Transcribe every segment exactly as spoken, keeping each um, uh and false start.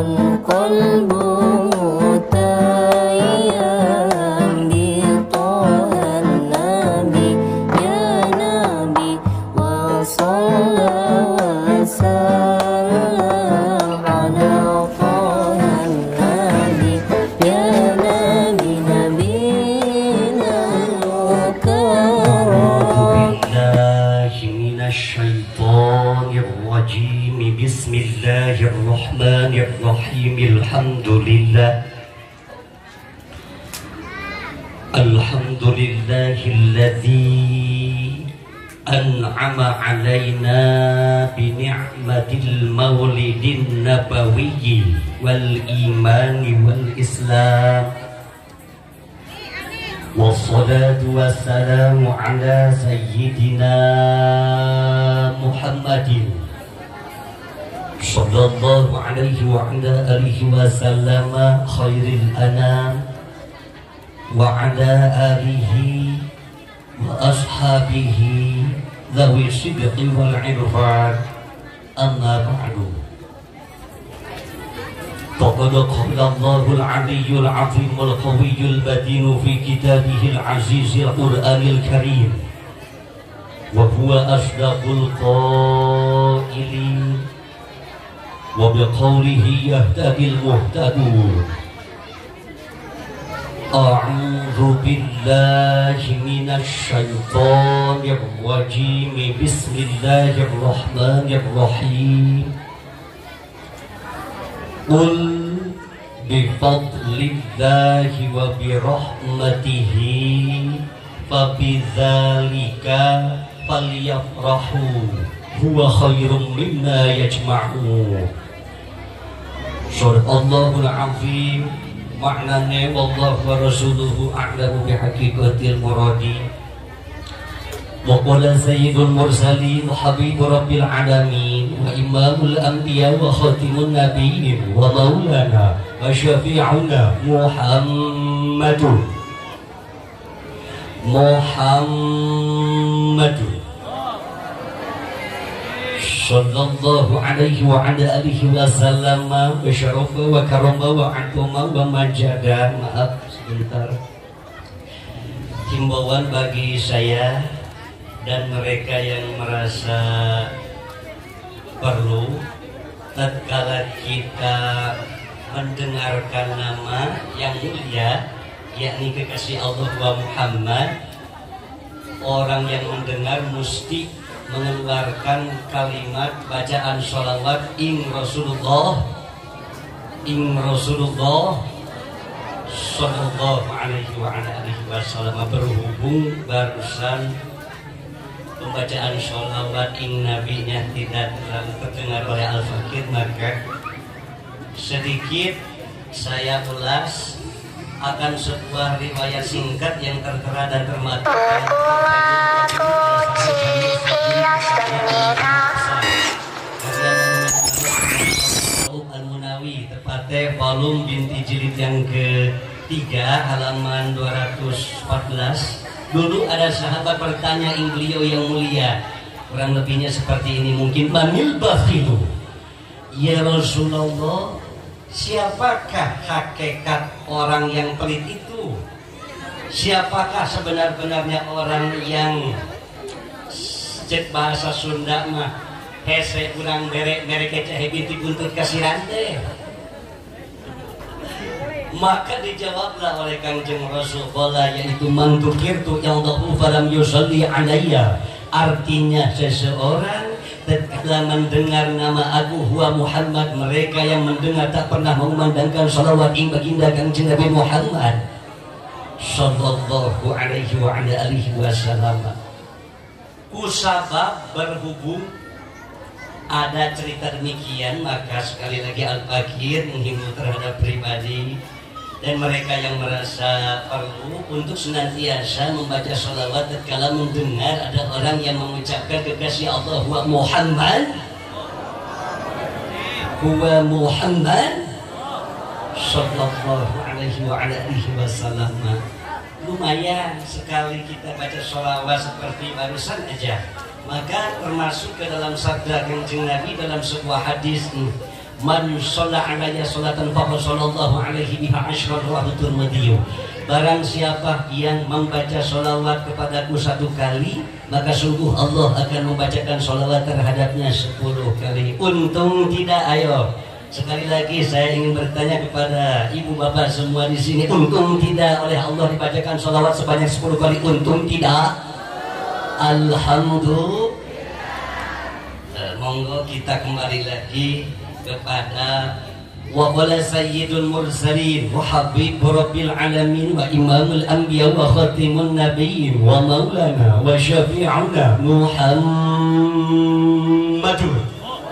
والقلب متيم بطه النبي يا نبي وصلى وسلم على طه النبي يا نبي نبينا المكرم. الشيطان الرجيم بسم الله الرحمن الرحيم الحمد لله الحمد لله الذي أنعم علينا بنعمة المولد النبوي والإيمان والإسلام والصلاة والسلام على سيدنا محمد صلى الله عليه وعلى آله وسلم خير الأنام وعلى آله وأصحابه ذوي الصدق والعرفان أما بعد فقد قال الله العلي العظيم القوي المتين في كتابه العزيز القرآن الكريم وهو أصدق القائلين وبقوله يهتدي المهتدون. أعوذ بالله من الشيطان الرجيم بسم الله الرحمن الرحيم. قل بفضل الله وبرحمته فبذلك فليفرحوا هو خير مما يجمعون. Sadaqallahul azim. Maknanya wallahu wa rasuluhu a'lamu bihaqiqatil muradi. Wa qala sayyidul mursalin habibu rabbil alamin wa imamul anbiya wa khatimun nabiyyin wa maulana wa syafi'una Muhammadun Muhammadun sallallahu alaihi wa ala alihi wa sallama wa syarafa wa karama wa atoma wa majada. Maaf sebentar, himbauan bagi saya dan mereka yang merasa perlu tatkala kita mendengarkan nama yang mulia yakni kekasih Allah wa Muhammad, orang yang mendengar mesti mengeluarkan kalimat bacaan sholawat ing Rasulullah ing Rasulullah sallallahu alaihi wa ala alihi wasallam. Berhubung barusan pembacaan sholawat ing nabinya tidak terlalu terdengar oleh Al-Fakir, maka sedikit saya ulas akan sebuah riwayat singkat yang tertera dan termaktub Al-Munawi, tepatnya volume binti jilid yang ketiga halaman dua ratus empat belas. Dulu ada sahabat bertanya ing beliau yang mulia, kurang lebihnya seperti ini mungkin, manil bakhilu, ya Rasulullah, siapakah hakikat orang yang pelit itu? Siapakah sebenar-benarnya orang yang cek bahasa Sunda mah hese kurang merek merek cah binti buntut kasirante? Maka dijawablah oleh Kangjeng Rasulullah, yaitu mantukirtu yang dahu falam yusalli alayya. Artinya seseorang tatkala mendengar nama aku huwa Muhammad, mereka yang mendengar tak pernah mengumandangkan salawat ing baginda Kangjeng Nabi Muhammad sallallahu alaihi wa ala alihi wasallam. Kusabab berhubung ada cerita demikian, maka sekali lagi Al-Fakir menghimbau terhadap pribadi dan mereka yang merasa perlu untuk senantiasa membaca sholawat tatkala mendengar ada orang yang mengucapkan kekasih Allah wa Muhammad wa Muhammad sallallahu alaihi wa ala alihi wasallam. Lumayan sekali kita baca sholawat seperti barusan aja, maka termasuk ke dalam sabda Kanjeng Nabi dalam sebuah hadis, man shalla alayya sholatan faqad sallallahu alaihi biha asyra rawahu Tirmidzi. Barang siapa yang membaca sholawat kepadaku satu kali, maka sungguh Allah akan membacakan sholawat terhadapnya sepuluh kali. Untung tidak? Ayo sekali lagi saya ingin bertanya kepada ibu bapak semua di sini, untung tidak oleh Allah dibacakan sholawat sebanyak sepuluh kali? Untung tidak? Alhamdulillah. Nah, monggo kita kembali lagi kepada wa qala sayyidul mursalin wa habib rabbil alamin wa imamul anbiya wa khatimun nabiyyin wa maulana wa syafi'una Muhammadur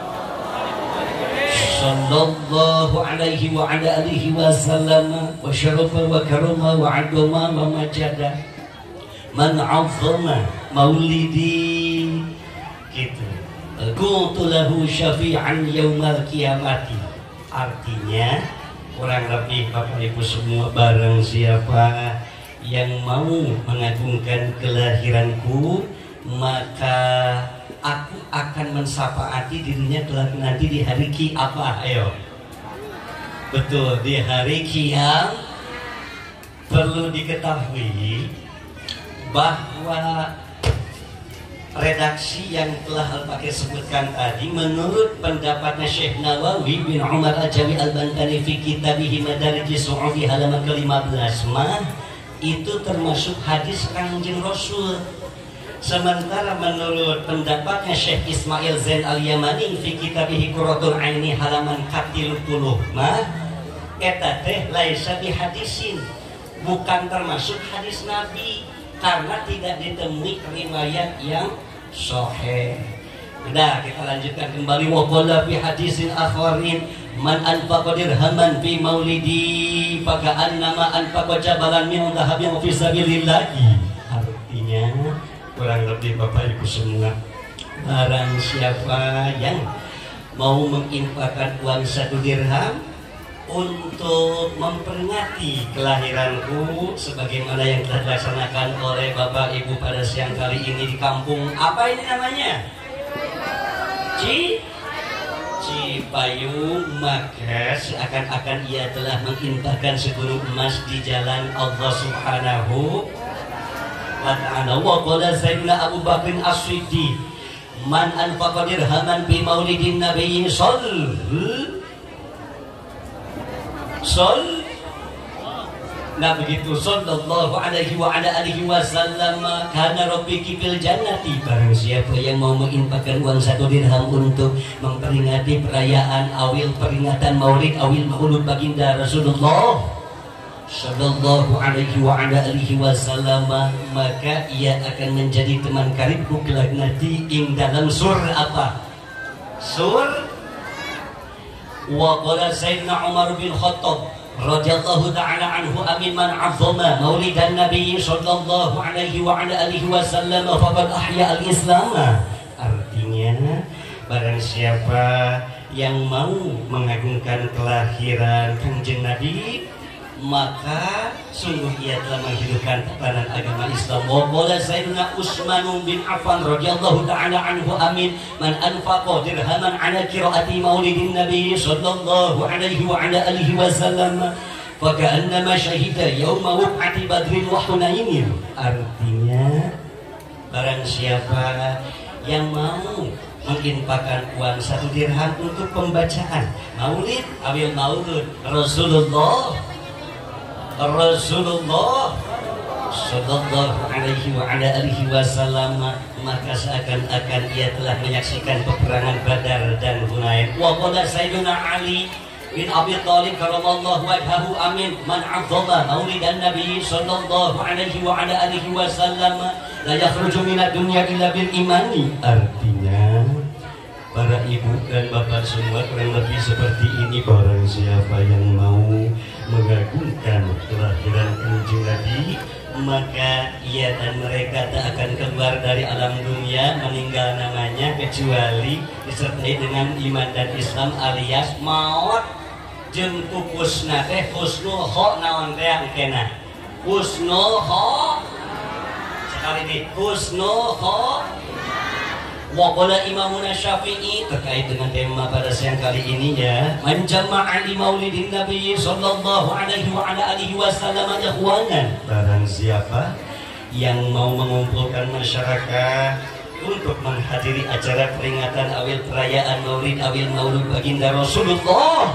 sallallahu alaihi wa ala alihi wa sallam wa syarafa wa karama wa adama wa majada man 'azzama maulidi gitu qultu lahu syafi'an yaumal qiyamati. Artinya kurang lebih Bapak Ibu semua, barang siapa yang mau mengagungkan kelahiranku, maka aku akan mensyafaati dirinya kelak nanti di hari ki apa? Ayo, betul, di hari kiam. Perlu diketahui bahwa redaksi yang telah Al-Fakir sebutkan tadi, menurut pendapatnya Syekh Nawawi bin Umar Al-Jami Al-Bantani fi kitabih Madarijis Su'udi halaman ke lima belas mah itu termasuk hadis Kangjeng Rasul. Sementara menurut pendapatnya Syekh Ismail Zain Al-Yamani fi kitabih Qurratul Aini halaman ke tiga puluh mah eta teh laisa bihadisin, bukan termasuk hadis Nabi karena tidak ditemui riwayat yang sahih. Udah, kita lanjutkan kembali. Wa qala fi hadisin akharin man anfaqa dirhaman fi maulidi faka'annama anfaqa jabalan min dhahabin fi sabilillah. Artinya kurang lebih Bapak Ibu semua, barang siapa yang mau menginfakkan uang satu dirham untuk memperingati kelahiranku sebagaimana yang telah dilaksanakan oleh Bapak Ibu pada siang kali ini di kampung apa ini namanya? Ci Cipayung, maka seakan-akan ia telah menginfakkan segunung emas di jalan Allah Subhanahu wa ta'ala. Wa qala Sayyidina Abu Bakr As-Siddiq man anfaqa dirhaman bi maulidin nabiyyi sallallahu Sol, nah begitu sallallahu alaihi wa ala alihi wasallam kana rabbiki fil jannati. Barang siapa yang mau menginfakkan uang satu dirham untuk memperingati perayaan awil peringatan maulid awil maulud baginda Rasulullah sallallahu alaihi wa ala alihi wasallam, maka ia akan menjadi teman karibku kelak nanti ing dalam sur apa? Sur. Wa qala Sayyidina Umar bin Khattab radhiyallahu ta'ala anhu amin man 'azzama maulidan nabiy sallallahu alaihi wa ala alihi wasallam faqad ahya al-islam. Artinya barang siapa yang mau mengagungkan kelahiran Kanjeng Nabi, maka sungguh ia telah menghidupkan tatanan agama Islam. Wa qala Sayyidina Utsman bin Affan radhiyallahu ta'ala anhu amin man anfaqa dirhaman ala qiraati maulidin nabi sallallahu alaihi wa ala alihi wasallam fa ka'annama syahida yauma waqati badrin wa hunain. Artinya barang siapa yang mau menginfakkan uang satu dirham untuk pembacaan maulid awil maulud Rasulullah Rasulullah sallallahu alaihi wa ala alihi wasallam, maka seakan-akan ia telah menyaksikan peperangan Badar dan Hunain. Wa qala Sayyidina Ali bin Abi Thalib karamallahu wajhahu amin man 'azzama maulidan nabi sallallahu alaihi wa ala alihi wasallam la yakhruju minad dunya illa bil imani. Artinya para ibu dan bapak semua kurang lebih seperti ini, barang siapa yang mau mengagungkan kelahiran Kanjeng Nabi, maka ia dan mereka tak akan keluar dari alam dunia meninggal namanya kecuali disertai dengan iman dan Islam alias maut jeung pupusna teh husnul kho naon teh angkena husnul kho sekali ini husnul kho Wa qala Imamuna Syafi'i terkait dengan tema pada siang kali ini ya, man jama'a li maulidin Nabi sallallahu alaihi wa ala alihi wasallam ikhwanan. Barang siapa yang mau mengumpulkan masyarakat untuk menghadiri acara peringatan awil perayaan Maulid awil Maulud baginda Rasulullah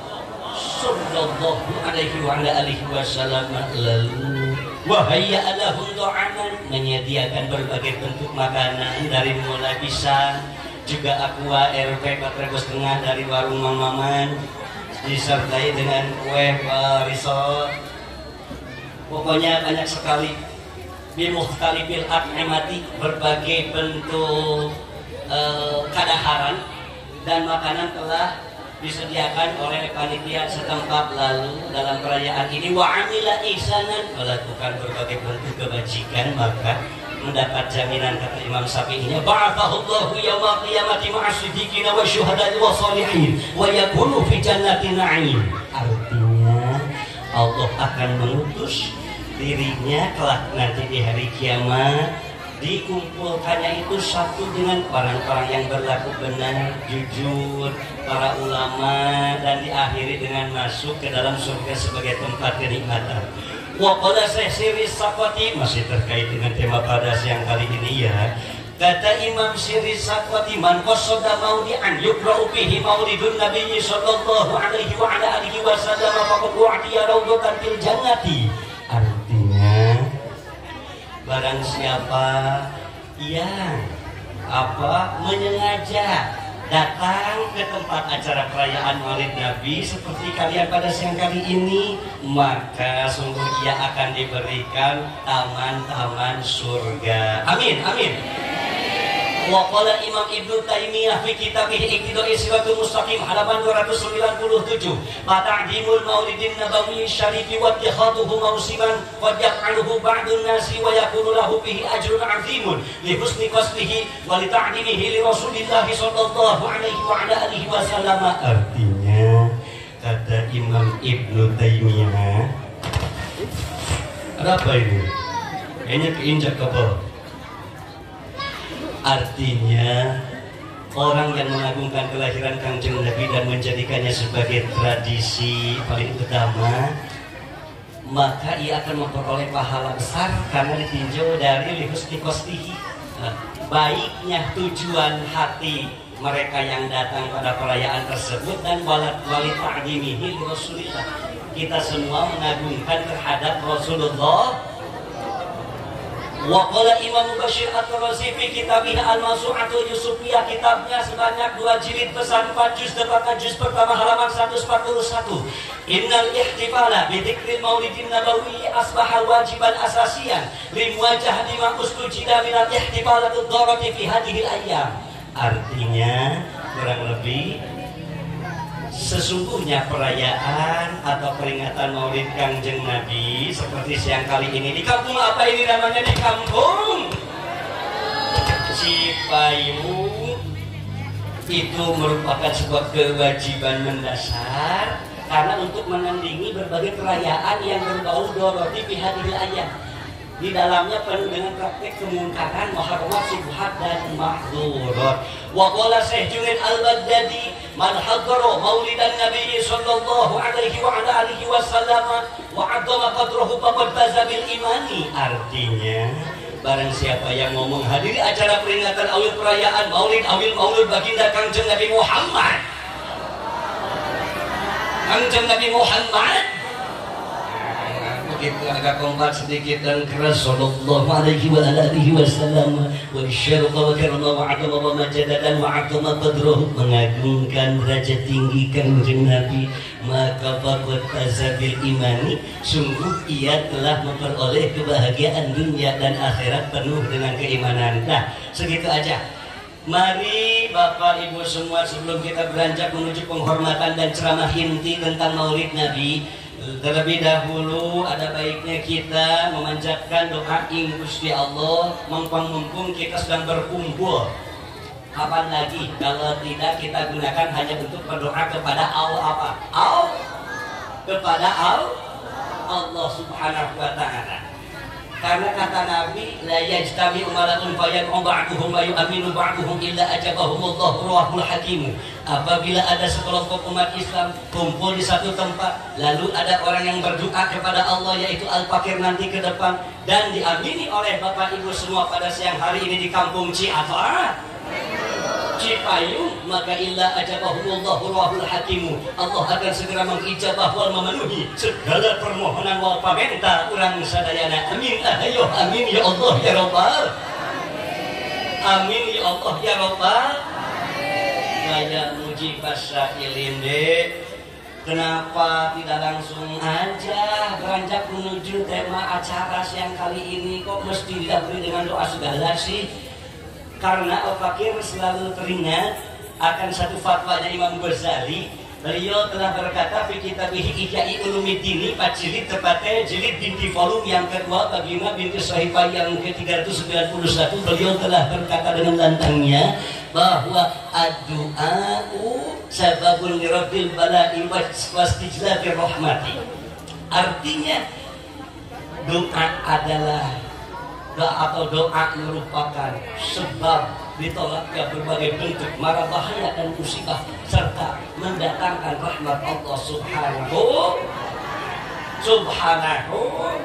sallallahu alaihi wa ala alihi wasallam, lalu wahaya alahum do'aman, menyediakan berbagai bentuk makanan dari mulai pisang, juga aqua R P empat ribu setengah dari warung Mang Maman, disertai dengan kue risol. Pokoknya banyak sekali bimukhtalifil at'imati, berbagai bentuk uh, kadaharan dan makanan telah disediakan oleh panitia setempat. Lalu dalam perayaan ini wa amila ihsanan, melakukan berbagai bentuk kebajikan, maka mendapat jaminan, kata Imam Syafi'i, ba'athahullahu yaumal qiyamati ma'as-siddiqina wasyuhada'i wassalihin wa yakunu fi jannatin na'im. Artinya Allah akan mengutus dirinya kelak nanti di hari kiamat, dikumpulkannya itu satu dengan orang-orang yang berlaku benar, jujur, para ulama, dan diakhiri dengan masuk ke dalam surga sebagai tempat kenikmatan. Wa qala Syekh Saqati, masih terkait dengan tema pada siang kali ini ya, kata Imam Syekh Saqati, man qasada maudi'an yuqra'u fihi maulidun nabiyyi sallallahu alaihi wa ala alihi wasallam faqad u'tiya raudhatan fil jannati. Artinya barang siapa yang apa menyengaja datang ke tempat acara perayaan Maulid Nabi seperti kalian pada siang kali ini, maka sungguh ia akan diberikan taman-taman surga. Amin, amin. Wa qala Imam Ibnu Taimiyah fi kitabih Iqtidai Siratul Mustaqim halaman dua ratus sembilan puluh tujuh, ta'dimul maulidin nabawi syarifi wa ittikhaduhu mausiman wa yaf'aluhu ba'dun nasi wa yakunu lahu bihi ajrun 'azimun li husni qasdihi wa li ta'dimihi li Rasulillah sallallahu alaihi wa ala alihi wasallam. Artinya kata Imam Ibnu Taimiyah, ada apa ini? Kayaknya keinjak kebal. Artinya orang yang mengagungkan kelahiran Kangjeng Nabi dan menjadikannya sebagai tradisi paling utama, maka ia akan memperoleh pahala besar karena ditinjau dari lihusni qasdihi, baiknya tujuan hati mereka yang datang pada perayaan tersebut, dan walat wali ta'dimihi li Rasulillah, kita semua mengagungkan terhadap Rasulullah. Wa qala Imam Bashir At-Tarazi fi kitabih Al-Mawsu'atul Yusufiyah, kitabnya sebanyak dua jilid besar empat juz, dapatkan juz pertama halaman seratus empat puluh satu. Innal ihtifala bi dzikril maulidin nabawi asbaha wajiban asasiyan li muwajahati ma ustujida min al-ihtifalatud darati fi hadhil ayyam. Artinya kurang lebih sesungguhnya perayaan atau peringatan Maulid Kangjeng Nabi seperti siang kali ini di kampung apa ini namanya, di kampung Cipayung, itu merupakan sebuah kewajiban mendasar karena untuk menandingi berbagai perayaan yang berbau doroti fi hadhil ayyam. Di dalamnya penuh dengan praktik kemungkaran, muharramat, syubhat dan mahdurat. Wa qala Syekh Junaid Al-Baghdadi, man hadara maulidan Nabi sallallahu alaihi wa ala alihi wasallam wa 'azzama qadrahu faqad faza bil imani. Artinya barang siapa yang mau menghadiri acara peringatan awil perayaan Maulid awil Maulud baginda Kangjeng Nabi Muhammad, Kangjeng Nabi Muhammad, kita agak kompak sedikit dan keras, sallallahu alaihi wa alihi wasallam, wa syarqa wa karama wa 'azama wa majada dan wa 'azama qadrahu, mengagungkan derajat tinggi Kanjeng Nabi, maka faqad faza bil imani, sungguh ia telah memperoleh kebahagiaan dunia dan akhirat penuh dengan keimanan. Nah, segitu aja. Mari Bapak Ibu semua, sebelum kita beranjak menuju penghormatan dan ceramah inti tentang Maulid Nabi, terlebih dahulu ada baiknya kita memanjatkan doa ing Gusti Allah, mumpung kita sedang berkumpul. Kapan lagi kalau tidak kita gunakan hanya untuk berdoa kepada Allah, apa? Allah, kepada Allah, Allah Subhanahu wa Ta'ala. Karena kata Nabi, la yajtami umalatun fayad'u ba'duhum wa yu'minu ba'duhum illa ajabahumullahu ruhul hakim. Apabila ada sekelompok umat Islam kumpul di satu tempat, lalu ada orang yang berdoa kepada Allah, yaitu Al-Fakir nanti ke depan, dan diamini oleh Bapak Ibu semua pada siang hari ini di kampung Ciapa, Cipayung, maka illa ajabahumullahu ruhul hakimu. Allah akan segera mengijabah wal memenuhi segala permohonan wal pamenta urang sadayana. Amin. Ayo amin ya Allah ya Rabbal. Amin ya Allah ya Rabbal. Gaya muji pasailin deh. Kenapa tidak langsung aja beranjak menuju tema acara siang kali ini, kok mesti didahului dengan doa segala sih? Karena Al-Fakir selalu teringat akan satu fatwanya Imam Ghazali. Beliau telah berkata fi kitabih Ihya'i Ulumuddin, empat jilid, tepatnya jilid binti volume yang kedua Baginda binti Sahifah yang ke tiga ratus sembilan puluh satu. Beliau telah berkata dengan lantangnya bahwa ad-du'a'u sababun liraddil bala'i wastijlabi rahmati. Artinya doa adalah doa atau doa merupakan sebab ditolaknya berbagai bentuk mara bahaya dan musibah serta mendatangkan rahmat Allah subhanahu subhanahu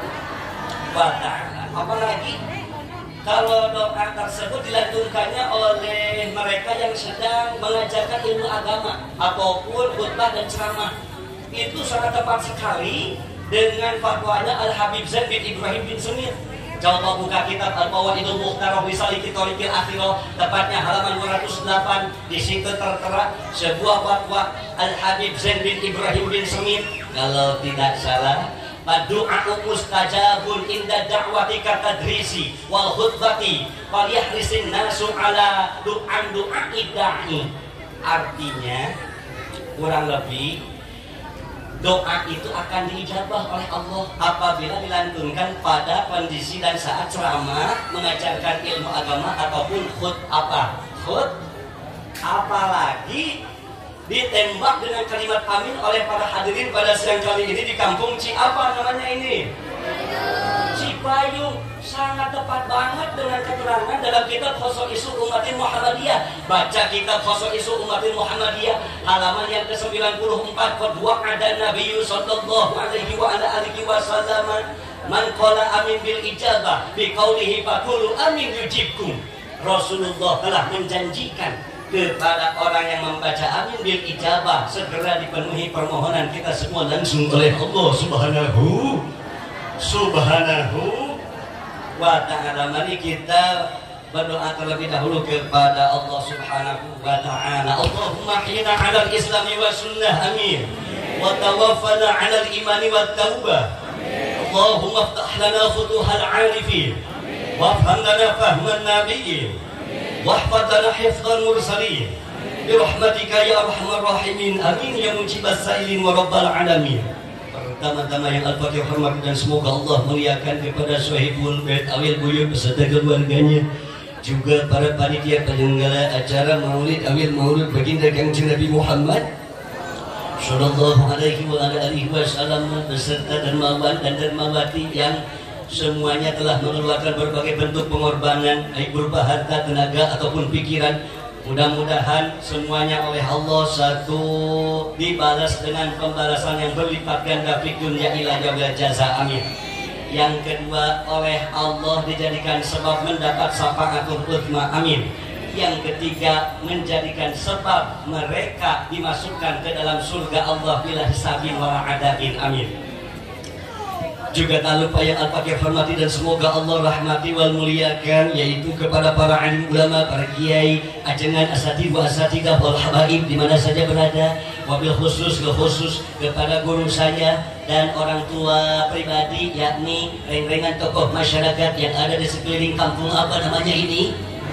wa ta'ala. Apalagi kalau doa tersebut dilantunkannya oleh mereka yang sedang mengajarkan ilmu agama ataupun khutbah dan ceramah, itu sangat tepat sekali dengan fatwanya Al-Habib Zain bin Ibrahim bin Semir. Coba buka kitab Al-Fawaidul Mukhtarah fi Saliki Thariqil Akhirah, tepatnya halaman dua ratus delapan. Di situ tertera sebuah fatwa Al-Habib Zain bin Ibrahim bin Semir, kalau tidak salah, Du'a'u mustajabun inda da'wati katadrisi wal khutbati falyahrisin nasu ala du'an du'a'i da'i. Artinya kurang lebih doa itu akan diijabah oleh Allah apabila dilantunkan pada kondisi dan saat ceramah, mengajarkan ilmu agama ataupun khut apa khut, apalagi ditembak dengan kalimat amin oleh para hadirin pada siang kali ini di kampung Ciapa namanya ini Cipayung. Sangat tepat banget dengan keterangan dalam kitab Khosaisul Ummatin Muhammadiyah. Baca kitab Khosaisul Ummatin Muhammadiyah halaman yang ke sembilan puluh empat. Kedua ada Nabi sallallahu alaihi wa ala alihi wasallam man qala amin bil ijabah bi qaulihi faqulu amin yujibkum. Rasulullah telah menjanjikan kepada orang yang membaca amin bil ijabah segera dipenuhi permohonan kita semua langsung oleh Allah subhanahu subhanahu wa ta'ala. Mari kita berdoa terlebih dahulu kepada Allah subhanahu wa ta'ala. Allahumma ahyina 'alal islami wa sunnah, amin, wa tawaffana 'alal imani wa taubah. Allahumma iftah lana futuhal 'arifin wa afham lana fahman nabiyyin wa ihfaz lana hifdzal mursalin bi rahmatika ya arhamar rahimin, amin ya mujibas sa'ilin wa rabbal alamin. Pertama-tama yang Al-Fatihah hormat dan semoga Allah muliakan kepada Sohibul Bait Awil Buyut beserta keluarganya, juga para panitia penyelenggara acara Maulid Awil Maulid Baginda Kanjeng Nabi Muhammad sallallahu alaihi wa alihi wasallam beserta dermawan dan dermawati yang semuanya telah mengeluarkan berbagai bentuk pengorbanan baik berupa harta, tenaga ataupun pikiran. Mudah-mudahan semuanya oleh Allah satu dibalas dengan pembalasan yang berlipat ganda fi dunya ila yaumil jaza, amin. Yang kedua oleh Allah dijadikan sebab mendapat syafaatul uzma, amin. Yang ketiga menjadikan sebab mereka dimasukkan ke dalam surga Allah bila hisabin wala adabin, amin. Juga tak lupa yang Al-Fakir hormati dan semoga Allah rahmati wal muliakan, yaitu kepada para alim ulama, para kiai, ajengan, asatidz wa asatidah wal habaib di mana saja berada, wabil khusus ke khusus kepada guru saya dan orang tua pribadi, yakni reng-rengan tokoh masyarakat yang ada di sekeliling kampung apa namanya ini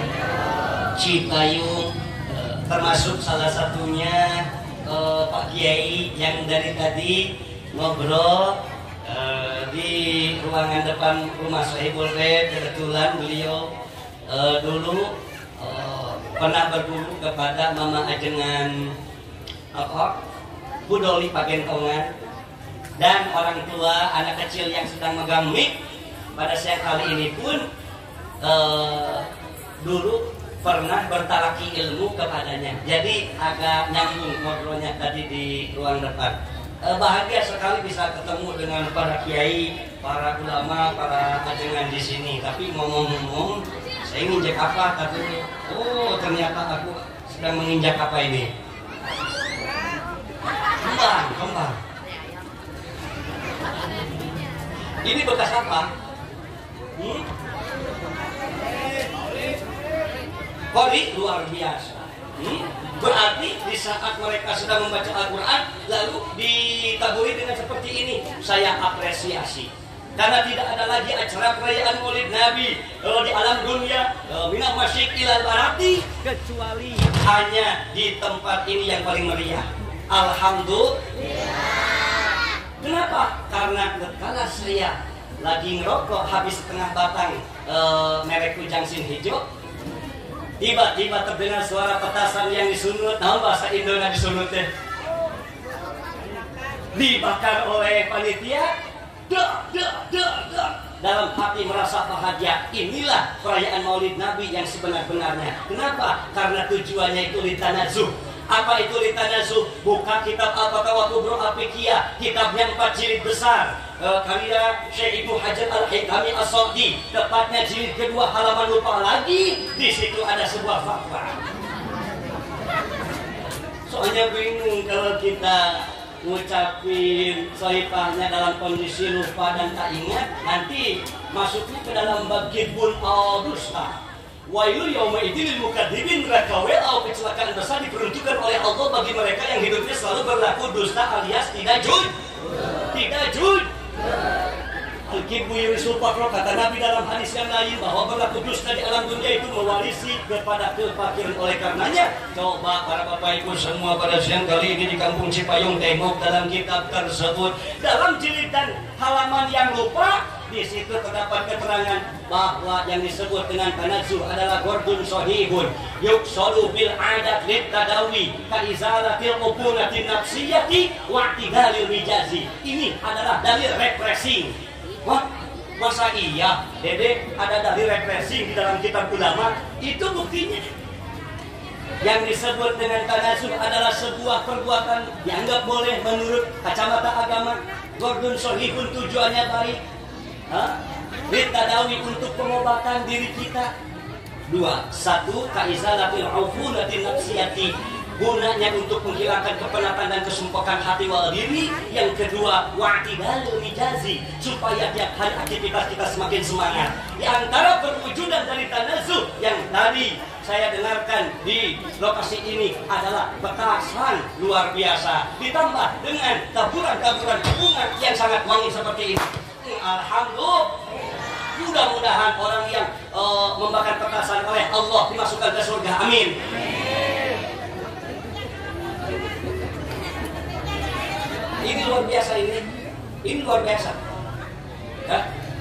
Cipayung, termasuk salah satunya uh, Pak Kiai yang dari tadi ngobrol Uh, di ruangan depan rumah Sohibul Bait. Kebetulan beliau uh, dulu uh, pernah berguru kepada Mama Ajengan apa Budoli Pagentongan, dan orang tua anak kecil yang sedang megang mic pada siang kali ini pun uh, dulu pernah bertalaki ilmu kepadanya. Jadi agak nyambung ngobrolnya tadi di ruang depan. Uh, bahagia sekali bisa ketemu dengan para kiai, para ulama, para ajengan di sini. Tapi ngomong-ngomong, saya nginjek apa katanya? Oh, ternyata aku sedang menginjak apa ini? Kembang, kembang. Ini bekas apa? Hmm? Kori luar biasa. Hmm? Berarti di saat mereka sedang membaca Al-Quran, lalu ditaburi dengan seperti ini. Saya apresiasi. Karena tidak ada lagi acara perayaan Maulid Nabi kalau di alam dunia minal masyriq ilal barati, kecuali hanya di tempat ini yang paling meriah. Alhamdulillah. Kenapa? Karena ketika saya lagi ngerokok habis setengah batang e, merek Kujang Sin hijau, tiba-tiba terdengar suara petasan yang disunut. Nah, bahasa Indonesia disunut deh. Dibakar oleh panitia. Dak, dak, dak, dak. Dalam hati merasa bahagia. Inilah perayaan Maulid Nabi yang sebenar-benarnya. Kenapa? Karena tujuannya itu litanazuh. Apa itu litanazuh? Buka kitab Al-Fatwa Kubro Al-Fiqhiyah, kitabnya empat jilid besar, e, karya Syekh Ibnu Hajar Al-Haytami As-Sogdi, tepatnya jilid kedua halaman lupa lagi. Di situ ada sebuah fatwa. Soalnya bingung kalau kita ngucapin sohipahnya dalam kondisi lupa dan tak ingat, nanti masuknya ke dalam bab kidbun al-dusta. Wailul yauma idzil lil mukadzibin, neraka atau kecelakaan besar diperuntukkan oleh Allah bagi mereka yang hidupnya selalu berlaku dusta alias tidak jujur. Tidak jujur. Al-kibbu yurisul fakra, kata Nabi dalam hadis yang lain bahwa berlaku dusta di alam dunia itu mewarisi kepada kefakiran. Oleh karenanya, coba para bapak ibu semua pada siang kali ini di Kampung Cipayung tengok dalam kitab tersebut, dalam jilid dan halaman yang lupa, di situ terdapat keterangan bahwa yang disebut dengan tanazuh adalah gordun sohihun yuksolu bil adat lit tadawi kaizalatil upunatin nafsiyati wa'tidalil mijazi. Ini adalah dalil refreshing. Wah, masa iya, Dede, ada dalil refreshing di dalam kitab ulama? Itu buktinya. Yang disebut dengan tanazuh adalah sebuah perbuatan dianggap boleh menurut kacamata agama. Gordun sohihun tujuannya baik. Litadawi untuk pengobatan diri kita. Dua, satu, kaizalatil ufunatin nafsiyati, gunanya untuk menghilangkan kepenatan dan kesempokan hati wal diri. Yang kedua, wa'tidalul mijazi, supaya tiap hari aktivitas kita semakin semangat. Di antara perwujudan dari tanazuh yang tadi saya dengarkan di lokasi ini adalah petasan luar biasa, ditambah dengan taburan-taburan bunga yang sangat wangi seperti ini. Alhamdulillah. Mudah-mudahan orang yang uh, membakar petasan oleh Allah dimasukkan ke surga. Amin. Ini luar biasa ini. Ini luar biasa. Ya.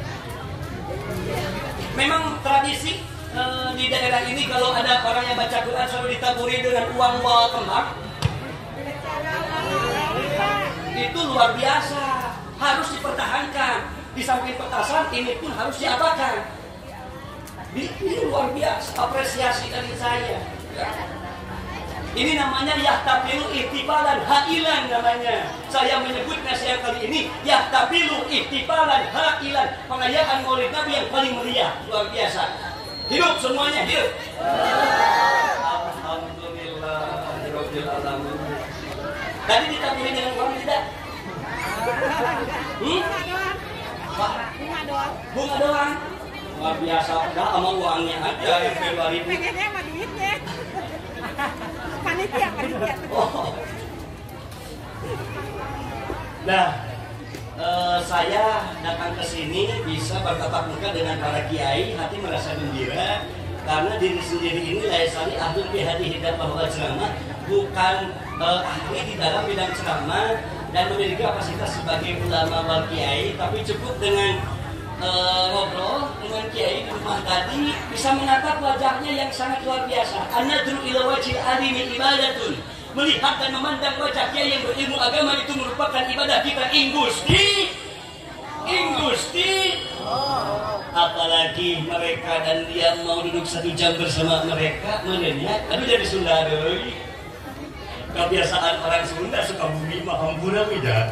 Memang tradisi uh, di daerah ini kalau ada orang yang baca Quran selalu ditaburi dengan uang wal kembang. Itu luar biasa. Harus dipertahankan. Di samping petasan ini pun harus diapakan. Ini luar biasa apresiasi dari saya. Ini namanya yahtabilu ihtifalan hailan namanya. Saya menyebutnya siang kali ini yahtabilu ihtifalan hailan, perayaan Maulid Nabi yang paling meriah, luar biasa. Hidup semuanya, hidup. Alhamdulillah rabbil alamin. Tadi ditaburi dengan uang tidak? Hmm? Bunga doang. Bunga doang. Luar biasa, udah sama uangnya aja yang dua ribu. Pengennya sama duitnya. Panitia, panitia. Oh. Nah, eh, saya datang ke sini bisa bertatap muka dengan para kiai, hati merasa gembira karena diri sendiri ini laisani ahlul bihadi hidat bahwa ceramah, bukan eh, ahli di dalam bidang ceramah dan memiliki kapasitas sebagai ulama wal kiai, tapi cukup dengan uh, ngobrol dengan kiai di rumah tadi bisa menatap wajahnya yang sangat luar biasa. An-nadru ila wajhil alimi ibadatun. Melihat dan memandang wajah kiai yang berilmu agama itu merupakan ibadah kita. Ing Gusti, Ing Gusti, Apalagi mereka dan dia mau duduk satu jam bersama mereka, menenya, aduh jadi Sunda deh. Kebiasaan orang Sunda suka bumi mah hampura beda.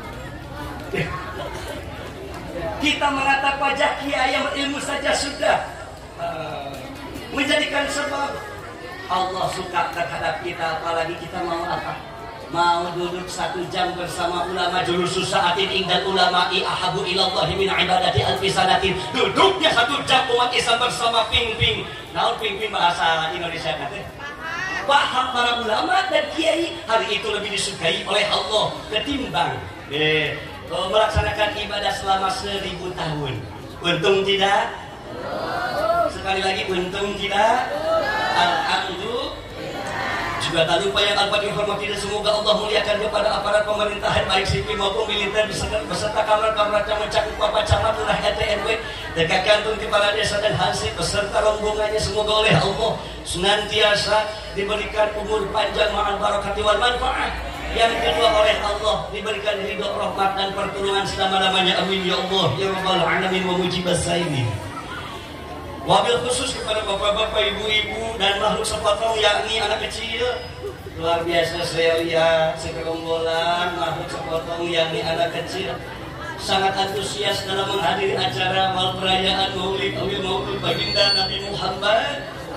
Kita menatap wajah kiai yang berilmu saja sudah uh, menjadikan sebab Allah suka terhadap kita, apalagi kita mau apa? Mau duduk satu jam bersama ulama julusus saatin ingdal ulama'i ahabu ilallahi min ibadati alfi sanatin. Duduknya satu jam umat Islam bersama ping-ping. Naon ping-ping bahasa Indonesia kata? Paham para ulama dan kiai, hari itu lebih disukai oleh Allah ketimbang eh, melaksanakan ibadah selama seribu tahun. Untung tidak? Sekali lagi untung tidak? Alhamdulillah. Juga tak lupa yang al-fatihah hormati dan semoga Allah muliakan kepada aparat pemerintahan baik sipil maupun militer beserta, beserta kamar-kamar yang mencakup Bapak Camat, Lurah, R T R W, dekat kantor kepala desa dan hansip beserta rombongannya semoga oleh Allah senantiasa diberikan umur panjang ma'al barakati wal manfaat. Yang kedua oleh Allah diberikan ridho, rahmat dan pertolongan selama-lamanya. Amin ya Allah ya rabbal alamin wa mujibas sa'imin. Wabil khusus kepada bapak-bapak, ibu-ibu dan makhluk sepotong yakni anak kecil. Luar biasa saya lihat segerombolan makhluk sepotong yakni anak kecil sangat antusias dalam menghadiri acara mal perayaan Maulid Awil Maulud baginda Nabi Muhammad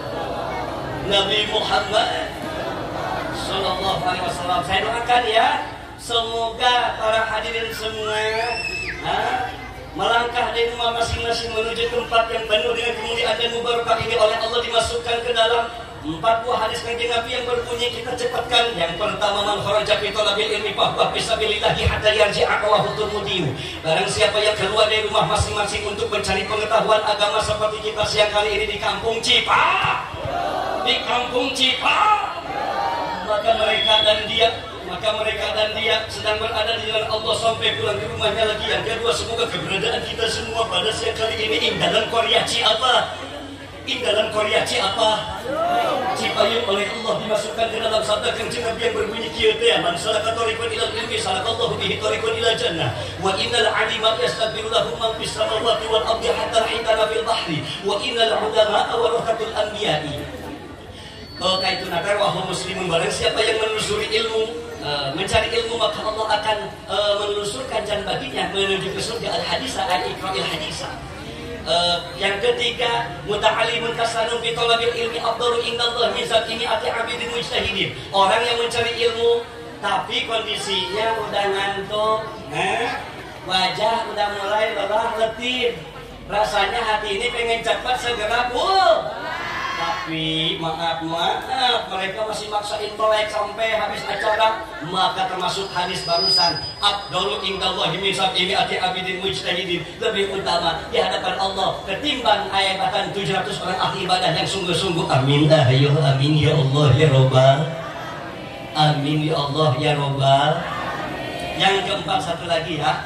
Nabi Muhammad Sallallahu Alaihi Wasallam. Saya doakan ya, semoga para hadirin semua ha, melangkah dari rumah masing-masing menuju tempat yang penuh dengan kemuliaan dan mubarakah ini oleh Allah, dimasukkan ke dalam empat buah hadis Kanjeng Nabi yang berbunyi, kita cepatkan. Yang pertama, man kharaja fi talabil ilmi fa huwa fi sabilillah hatta yarji'a wa hutumudi. Barang siapa yang keluar dari rumah masing-masing untuk mencari pengetahuan agama seperti kita siang kali ini di Kampung Cipa, di Kampung Cipa, maka mereka dan dia maka mereka dan dia sedang berada di jalan Allah sampai pulang ke rumahnya lagi. Yang kedua, semoga keberadaan kita semua pada siang kali ini ingdalan Korea Ciapa, ingdalan Korea Ciapa, Cipayung oleh Allah dimasukkan ke dalam sabda Kanjeng Nabi yang berbunyi kieu teh, man salaka tariqan ilal ilmi salakallahu bihi tariqan ila jannah wa innal alima yastaghfiru lahu man fis samawati wal ardi hatta hintana fil bahri wa innal ulama warathatul anbiya'i. Oh, kaitu nakar wahum muslimun, barang siapa yang menelusuri ilmu, Uh, mencari ilmu, maka Allah akan uh, menelusurkan jalan baginya menuju ke surga. Al-hadisah al-iqra'il hadisah. Uh, yang ketiga, muta'alimun kasanun bi talabil ilmi afdalu indallah min sab'ini ati abidin mujtahidin. Orang yang mencari ilmu tapi kondisinya udah ngantuk, eh? Wajah udah mulai lelah letih, rasanya hati ini pengen cepat segera pulang, tapi maaf maaf mereka masih maksain melek sampai habis acara. Maka termasuk hadis barusan, afdalu indallahi min sab'ini ati abidin mujtahidin, lebih utama di hadapan Allah ketimbang ayatan tujuh ratus orang ahli ibadah yang sungguh-sungguh. Amin ayo amin ya Allah ya Rabbal, amin ya Allah ya Rabbal. Yang keempat, satu lagi ya,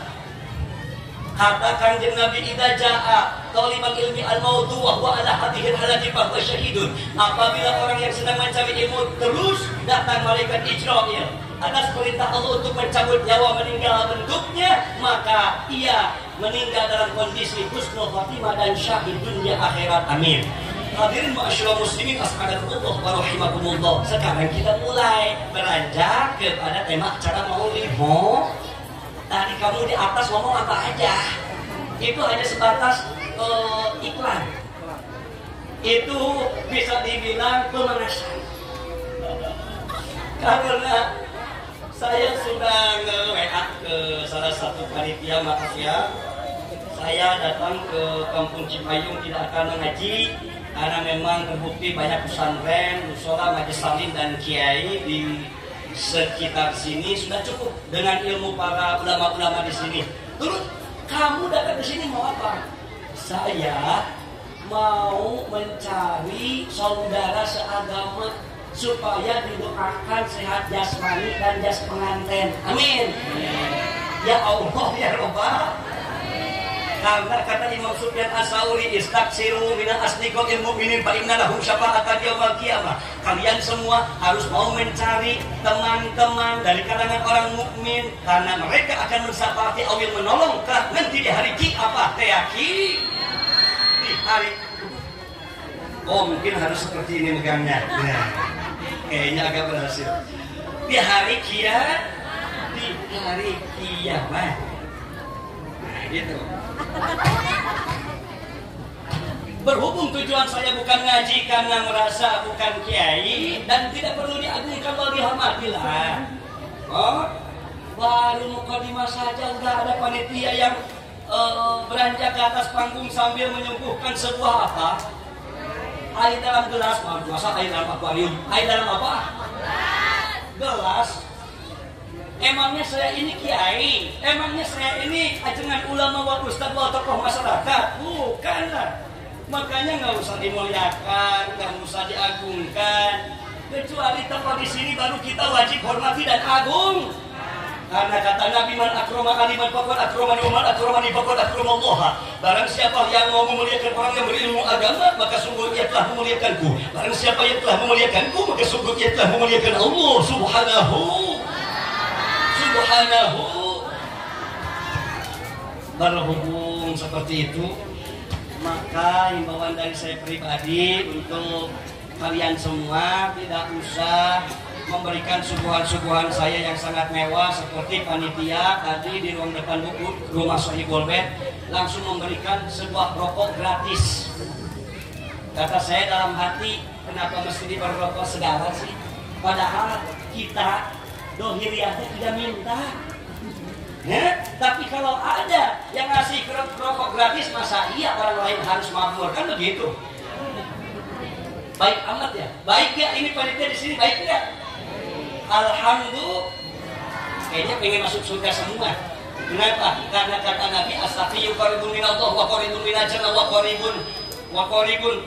kata Kanjeng Nabi, idza jaa talibal ilmi al-mautu wa huwa ala hadhihi halati fa huwa syahidun. Apabila orang yang sedang mencari ilmu terus datang malaikat Israil atas perintah Allah untuk mencabut nyawa, meninggal bentuknya, maka ia meninggal dalam kondisi husnul khatimah dan syahid dunia akhirat. Amin. Hadirin ma'asyiral muslimin as'adakumullah wa rahimakumullah. Sekarang kita mulai beranjak kepada tema acara Maulid. Ho, tadi kamu di atas ngomong apa aja? Itu hanya sebatas uh, iklan. Itu bisa dibilang pemanasan. Karena saya sudah nge-W A ke salah satu panitia, maaf ya, saya datang ke Kampung Cipayung tidak akan mengaji karena memang terbukti banyak pesantren, mushola, majelis taklim dan kiai di sekitar sini sudah cukup dengan ilmu para ulama-ulama di sini. Terus kamu datang ke sini mau apa? Saya mau mencari saudara seagama supaya didoakan sehat jasmani dan jas pengantin. Amin. Ya Allah ya Rabbal. Karena kata Imam Sufyan As-Tsauri, istaksiru minal asdiqil mu'minin fa inna lahum syafa'atan yaumil qiyamah. Kalian semua harus mau mencari teman-teman dari kalangan orang mukmin karena mereka akan mensyafaati awil menolong kelak nanti di hari kiamat. Teyaki di hari. Oh, mungkin harus seperti ini megangnya. Nah, kayaknya agak berhasil. Di hari kiamat, di hari kiamat. Nah, gitu. Berhubung tujuan saya bukan ngaji karena merasa bukan kiai dan tidak perlu diagungkan walau dihormatilah. Oh, baru mukadimah saja sudah ada panitia yang uh, beranjak ke atas panggung sambil menyuguhkan sebuah apa? Air dalam gelas, masa air dalam akuarium? Air dalam apa? Gelas. Emangnya saya ini kiai? Emangnya saya ini ajengan ulama wal ustadz wal tokoh masyarakat? Bukanlah. Makanya nggak usah dimuliakan, nggak usah diagungkan. Kecuali tempat di sini baru kita wajib hormati dan agung. Karena kata Nabi, man akroma aliman faqad akramani wa man akramani faqad akramallaha. Barang siapa yang mau memuliakan orang yang berilmu agama, maka sungguh ia telah memuliakanku. Barang siapa yang telah memuliakanku, maka sungguh ia telah memuliakan Allah Subhanahu Subhanahu. Berhubung seperti itu, maka himbauan dari saya pribadi untuk kalian semua tidak usah memberikan suguhan-suguhan saya yang sangat mewah seperti panitia tadi di ruang depan buku rumah Sohibul Bait langsung memberikan sebuah rokok gratis. Kata saya dalam hati, kenapa mesti diberi rokok segala sih? Padahal kita dohiriyahnya tidak minta. Ya, tapi kalau ada yang ngasih rokok gratis, masa iya orang lain harus makmur? Kan begitu. Baik amat ya. Baik ya, ini panitia di sini baik ya. Alhamdulillah. Kayaknya pengen masuk surga semua. Kenapa? Karena kata Nabi, as-safiyu qaribun minallah wa qaribun minal jannah wa qaribun wa qaribun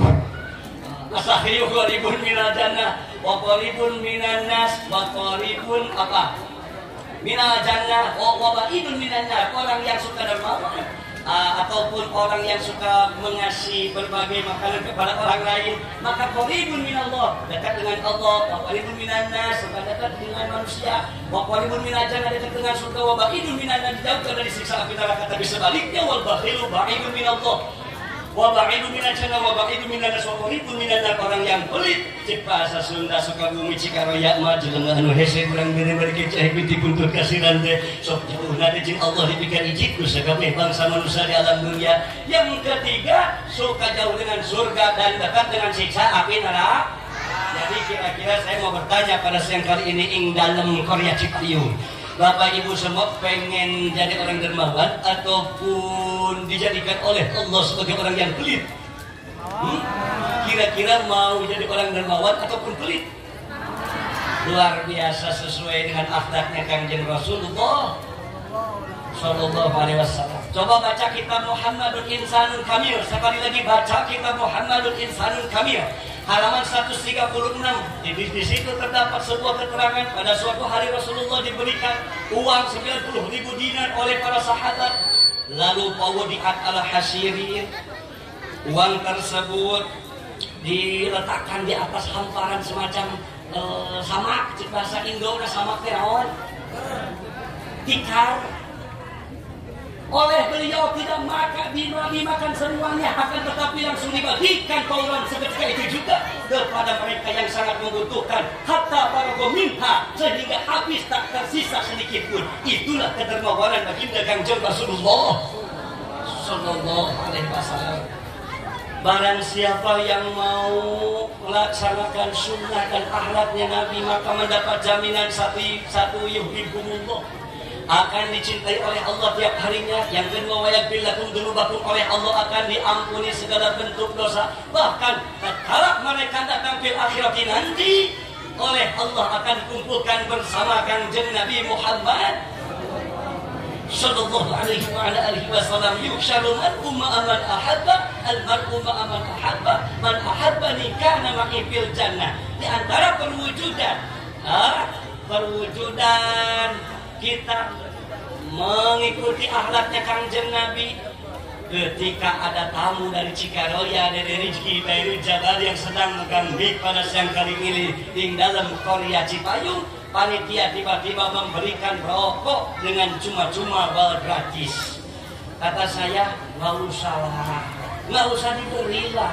as-safiyu qaribun minal jannah wa qaribun minan nas wa qaribun apa? Minal jannah wa ba'idun minan nar. Orang yang suka dermawan uh, ataupun orang yang suka mengasih berbagai makanan kepada orang lain, maka qaribun minallah, dekat dengan Allah, wa qaribun minan nas, dekat dengan manusia, wa qaribun minal jannah, dekat dengan surga, wa ba'idun minan nar, dijauhkan dari siksa api neraka. Tapi sebaliknya, wal bakhilu ba'idun minallah, wa ba'idun minal jannah, wa ba'idun minan nas, wa qaribun minan nar. Orang yang pelit, cek bahasa Sunda Sukabumi Cikaroyak mah jelema anu hese urang bener-bener cai piti kuntut kasiran teh sok jauhna teh jeung Allah dipikeun ijit ku sakabeh bangsa manusia di alam dunia. Yang ketiga, suka jauh dengan surga dan dekat dengan siksa api neraka. Jadi kira-kira saya mau bertanya pada siang kali ini ing dalem Korea Cipayung, Bapak Ibu semua pengen jadi orang dermawan ataupun dijadikan oleh Allah sebagai orang yang pelit? Hmm? Kira-kira mau jadi orang dermawan ataupun pelit? Luar biasa sesuai dengan akhlaknya Kanjeng Rasulullah Sallallahu Alaihi Wasallam. Coba baca kitab Muhammadun Insanun Kamil. Sekali lagi baca kitab Muhammadun Insanun Kamil, halaman seratus tiga puluh enam. Di, di situ terdapat sebuah keterangan pada suatu hari Rasulullah diberikan uang sembilan puluh ribu dinar oleh para sahabat. Lalu pawadi'at ala hasirin. Uang tersebut diletakkan di atas hamparan semacam uh, samak, cik bahasa Indo samak terawan tikar. Oleh beliau tidak maka dimakan semuanya, akan tetapi langsung dibagikan kaulan seketika itu juga kepada mereka yang sangat membutuhkan, hatta farago minha, sehingga habis tak tersisa sedikit pun. Itulah kedermawanan baginda Kanjeng Rasulullah Sallallahu Alaihi Wasallam. Barang siapa yang mau melaksanakan sunnah dan akhlaknya Nabi, maka mendapat jaminan satu satu yuhibbumullah, akan dicintai oleh Allah tiap harinya. Yang kedua, wa yaghfir lakum dzunubakum, oleh Allah akan diampuni segala bentuk dosa. Bahkan tatkala mereka datang fil akhirati nanti, oleh Allah akan dikumpulkan bersama Kanjeng Nabi Muhammad Sallallahu alaihi wa ala alihi wasallam. Yuhsyaru mar'u ma'a man ahabba, al-mar'u ma'a man ahabba, man ahabbani kana ma'i fil jannah. Di antara perwujudan ah, perwujudan kita mengikuti akhlaknya Kanjeng Nabi, ketika ada tamu dari Cikaroya dari Rizki dari Jabal yang sedang megang mic pada siang kali ini di dalam Korea Cipayung, panitia tiba-tiba memberikan rokok dengan cuma-cuma bal gratis. Kata saya, nggak usah lah, nggak usah diberilah.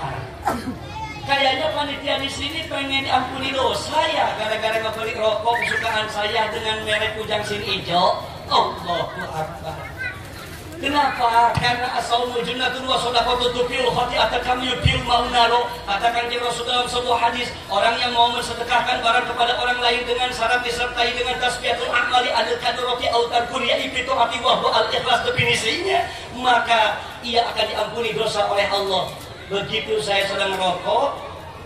Kayaknya panitia di sini pengen diampuni dosa ya, gara-gara ngebeli rokok kesukaan saya dengan merek Ujang Sin Ijo. Allahu Akbar. Kenapa? Karena as-saumu junnatun wa shadaqatun tuqil khati'ata kam yudil maunaro. Katakan di Rasul dalam sebuah hadis, orang yang mau mensedekahkan barang kepada orang lain dengan syarat disertai dengan tasbihatul a'mali al-kadroti autar kuliah ibitu hati wa al-ikhlas definisinya, maka ia akan diampuni dosa oleh Allah. Begitu saya sedang merokok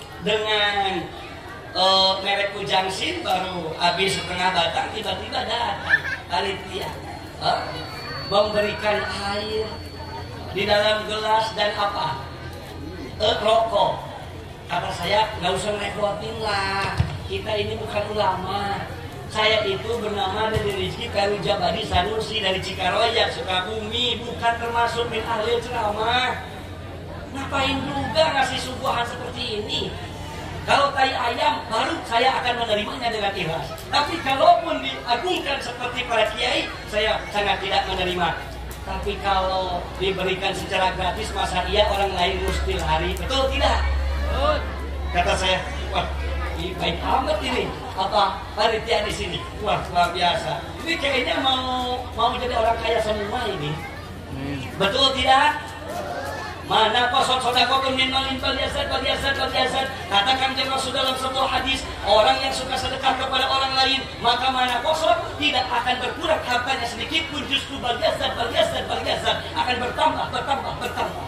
dengan uh, merek Ujang Sin, baru habis setengah batang, tiba-tiba datang panitia uh, memberikan air di dalam gelas dan apa? Uh, rokok. Kata saya, nggak usah ngerepotin lah, kita ini bukan ulama. Saya itu bernama dari Rizki Karu Jabadi Sanusi dari Cikaroya, Sukabumi, bukan termasuk min ahli ceramah. Ngapain juga ngasih suguhan seperti ini? Kalau tai ayam baru saya akan menerimanya dengan ikhlas. Tapi kalaupun diagungkan seperti para kiai, saya sangat tidak menerima. Tapi kalau diberikan secara gratis, masa iya orang lain mesti lari? Betul tidak? Betul. Kata saya, wah, ini baik amat ini. Apa panitia di sini? Wah, luar biasa. Ini kayaknya mau mau jadi orang kaya semua ini. Hmm. Betul tidak? Mana kosong sodako min malin baliasat baliasat baliasat. Katakan Rasul dalam sebuah hadis, orang yang suka sedekah kepada orang lain, maka mana kosong tidak akan berkurang hartanya sedikit pun, justru baliasat baliasat baliasat akan bertambah bertambah bertambah.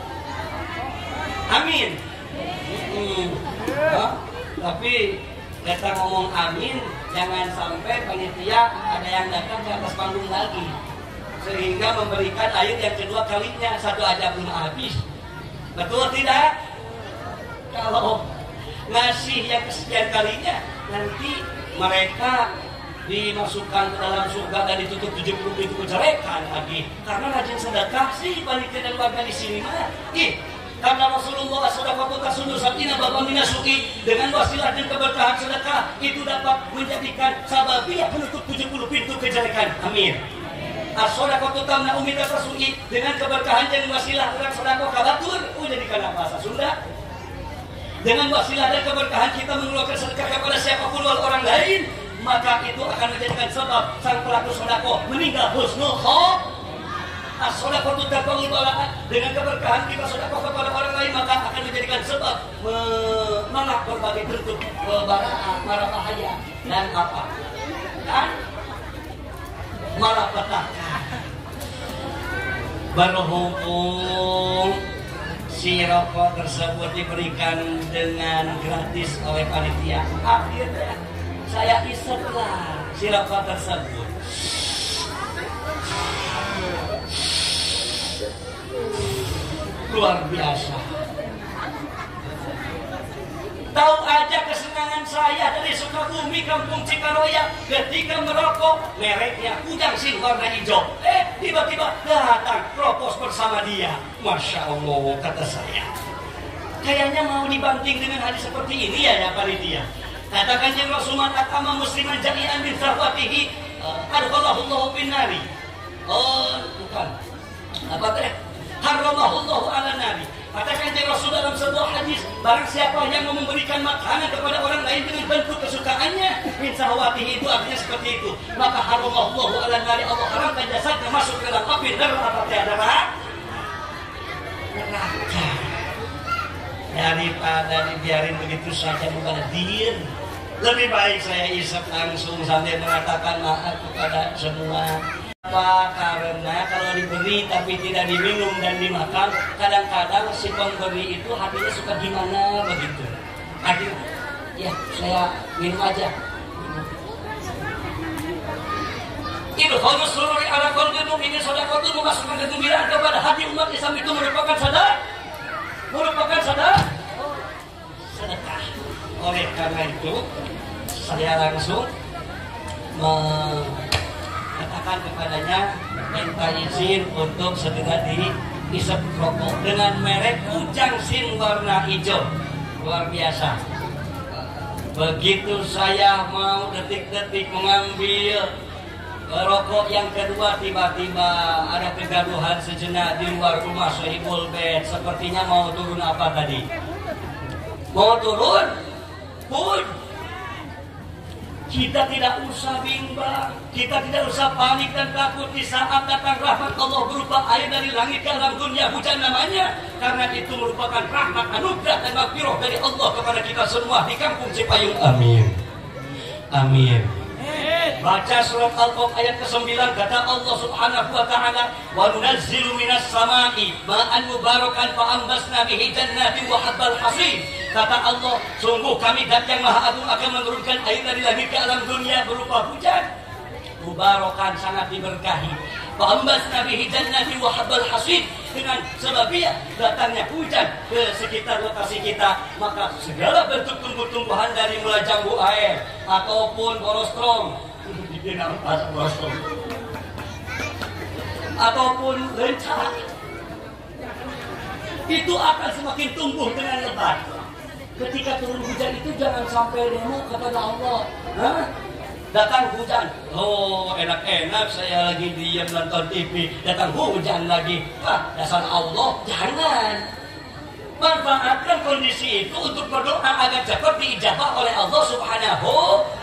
Amin. Hmm. Nah, tapi kita ngomong amin, jangan sampai panitia ada yang datang ke atas panggung lagi sehingga memberikan air yang kedua kalinya, satu aja belum habis. Betul tidak? Kalau ngasih yang kesekian kalinya, nanti mereka dimasukkan ke dalam surga dan ditutup tujuh puluh pintu kejelekan lagi. Karena rajin sedekah sih panitia dan warga di sini mah. Ih, karena Rasulullah sedekah tasuddu sab'ina babam minasuki, dengan wasilah dan keberkahan sedekah itu dapat menjadikan sababiyah menutup tujuh puluh pintu kejelekan. Amin. As-shadaqatu tamna'u min as-su'i, dengan keberkahan dan wasilah orang sedekah kabatur, oh jadi kana bahasa Sunda. Dengan wasilah dan keberkahan kita mengeluarkan sedekah kepada siapapun orang lain, maka itu akan menjadikan sebab sang pelaku sedekah meninggal husnul khotimah. As-shadaqatu taqul balaa, dengan keberkahan kita sedekah kepada orang lain, maka akan menjadikan sebab menolak berbagai bentuk kebaraan, mara bahaya dan apa? Dan malapetaka. Berhubung si rokok tersebut diberikan dengan gratis oleh panitia, akhirnya saya iseplah si rokok tersebut. Luar biasa. Tahu aja kesenangan saya dari Sukabumi, kampung Cikaroya, ketika merokok mereknya Ujang Sin warna hijau. Eh, tiba-tiba datang propos bersama dia. Masya Allah, kata saya, kayaknya mau dibanting dengan hadis seperti ini ya, ya panitia. Katakan yang Rasulullah atama musliman jami'an min sahwatihi adkhalahullahu bin nari. Oh, bukan. Apa teh? Haramahullahu ala nari. Katakan yang Rasul dalam sebuah hadis, barang siapa yang mau memberikan makanan kepada orang lain dengan bentuk kesukaannya, min sahwatihi, itu artinya seperti itu, maka haramahullahu ala nari, Allah haramkan jasadnya masuk ke dalam api neraka neraka. Daripada dibiarin begitu saja bukan dir, lebih baik saya isap langsung sambil mengatakan maaf kepada semua. Apa? Karena kalau diberi tapi tidak diminum dan dimakan, kadang-kadang si pemberi itu hatinya suka gimana begitu. Akhirnya, ya saya minum aja. Itu kalau seluruh anak keluarga ini sedekah itu memasukkan kegembiraan kepada hati umat Islam, itu merupakan sedekah, merupakan sedekah, sedekah. Oleh karena itu, saya langsung mengatakan kepadanya, minta izin untuk segera di isep rokok dengan merek Ujang Sin warna hijau. Luar biasa. Begitu saya mau detik-detik mengambil rokok yang kedua, tiba-tiba ada kegaduhan sejenak di luar rumah Sohibul Bed. Sepertinya mau turun apa tadi? Mau turun? Pun kita tidak usah bimbang, kita tidak usah panik dan takut di saat datang rahmat Allah berupa air dari langit ke alam dunia, hujan namanya. Karena itu merupakan rahmat, anugerah dan maghfirah dari Allah kepada kita semua di kampung Cipayung. Amin. Amin. Baca surat Al-Qaf ayat kesembilan, kata Allah Subhanahu wa taala, "Wa nunazzilu minas sama'i ma'an mubarakan fa ambasna bihi jannatin wa habbal hasid." Kata Allah, sungguh kami zat yang maha agung akan menurunkan air dari langit ke alam dunia berupa hujan mubarakan, sangat diberkahi. Fa ambasna bihi jannatin wa habbal hasid, dengan sebabnya datangnya hujan ke sekitar lokasi kita, maka segala bentuk tumbuh-tumbuhan dari mulai jambu air ataupun borostrom ataupun lencah itu akan semakin tumbuh dengan lebat. Ketika turun hujan itu jangan sampai demo kepada Allah. Hah? Datang hujan, oh enak-enak saya lagi diam nonton T V, datang hujan lagi. Ah, dasar Allah, jangan. Manfaatkan kondisi itu untuk berdoa agar cepat diijabah oleh Allah Subhanahu.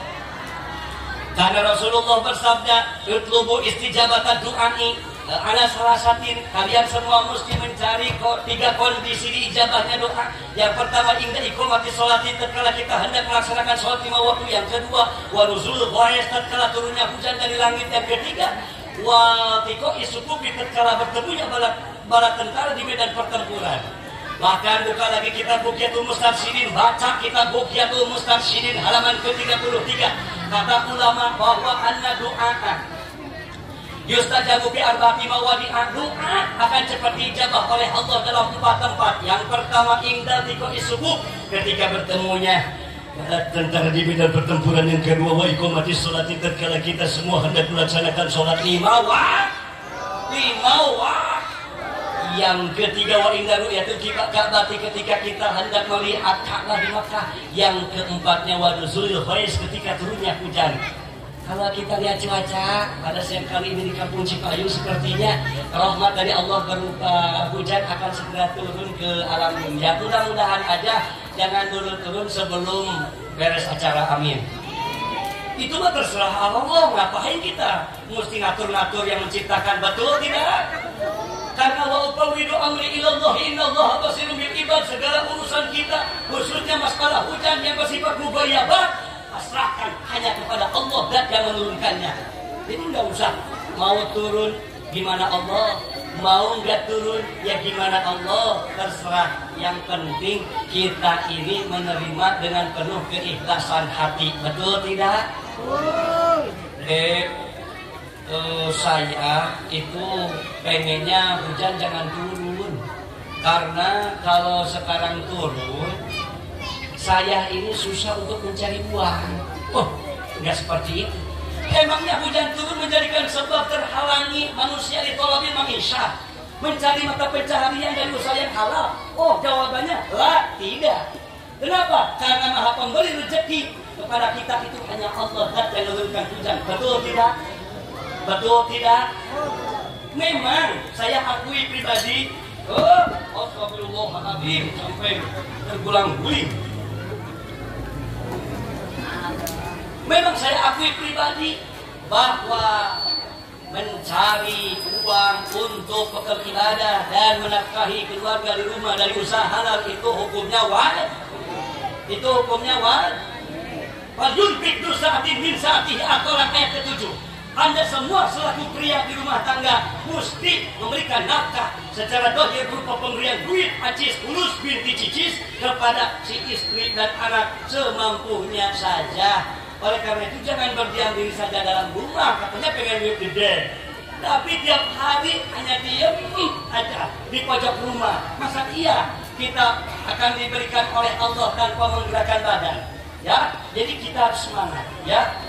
Karena Rasulullah bersabda, "Utlubu istijabatan du'ai ala salasatin." Kalian semua mesti mencari tiga kondisi diijabahnya doa. Yang pertama, inda iqamati sholati, tatkala kita hendak melaksanakan sholat lima waktu. Yang kedua, wa nuzul ghais, tatkala turunnya hujan dari langit. Yang ketiga, wa tiqa'i sufufi, tatkala bertemunya bala bala tentara di medan pertempuran. Bahkan buka lagi kitab Bughyatul Mustarsyidin, baca kitab Bughyatul Mustarsyidin halaman ke tiga puluh tiga. Kata ulama bahwa anna du'a'an yustajabu bi arba'ati mawadi'a, doa akan cepat dijabah oleh Allah dalam empat tempat. Yang pertama, inda tiqa'i subuh, ketika bertemunya tentara di medan pertempuran. Yang kedua, wa iqamati sholati, tatkala kita semua hendak melaksanakan sholat lima waktu. Lima waktu. Yang ketiga, wa inda ru'yatil Ka'bah, ketika kita hendak melihat Ka'bah di Makkah. Yang keempatnya, wa nuzulil ghais, ketika turunnya hujan. Kalau kita lihat cuaca pada siang kali ini di kampung Cipayung, sepertinya rahmat dari Allah berupa hujan akan segera turun ke alam dunia. Mudah-mudahan aja jangan turun-turun sebelum beres acara, amin. Itu mah terserah Allah, ngapain kita mesti ngatur-ngatur yang menciptakan, betul tidak? Karena wa ufawwidu amri ilallah innallaha basirun bil ibad, segala urusan kita khususnya masalah hujan yang bersifat mughayyabah pasrahkan hanya kepada Allah dan yang menurunkannya. Jadi nggak usah mau turun gimana Allah, mau nggak turun ya gimana Allah, terserah. Yang penting kita ini menerima dengan penuh keikhlasan hati, betul tidak? Eh, eh saya itu pengennya hujan jangan turun, karena kalau sekarang turun saya ini susah untuk mencari uang. Oh, nggak seperti itu. Emangnya hujan turun menjadikan sebab terhalangi manusia di thalabil ma'isha, mencari mata pencaharian dari usaha yang halal? Oh, jawabannya lah, tidak. Kenapa? Karena Maha Pemberi rezeki kepada kita itu hanya Allah zat yang menurunkan hujan. Betul tidak? Betul tidak? Memang saya akui pribadi, oh, astagfirullahaladzim, sampai tergulang-guling. Memang saya akui pribadi bahwa mencari uang untuk pekerjaan ibadah dan menafkahi keluarga di rumah dari usaha halal itu hukumnya wajib. Itu hukumnya wajib. Wajuntik dusaatin min saatih, aturan ayat ketujuh. Anda semua selaku pria di rumah tangga mesti memberikan nafkah secara dohir berupa pemberian duit acis ulus binti cicis kepada si istri dan anak semampunya saja. Oleh karena itu jangan berdiam diri saja dalam rumah, katanya pengen duit gede, tapi tiap hari hanya diam aja di pojok rumah. Masa iya kita akan diberikan oleh Allah tanpa menggerakkan badan? Ya, jadi kita harus semangat, ya.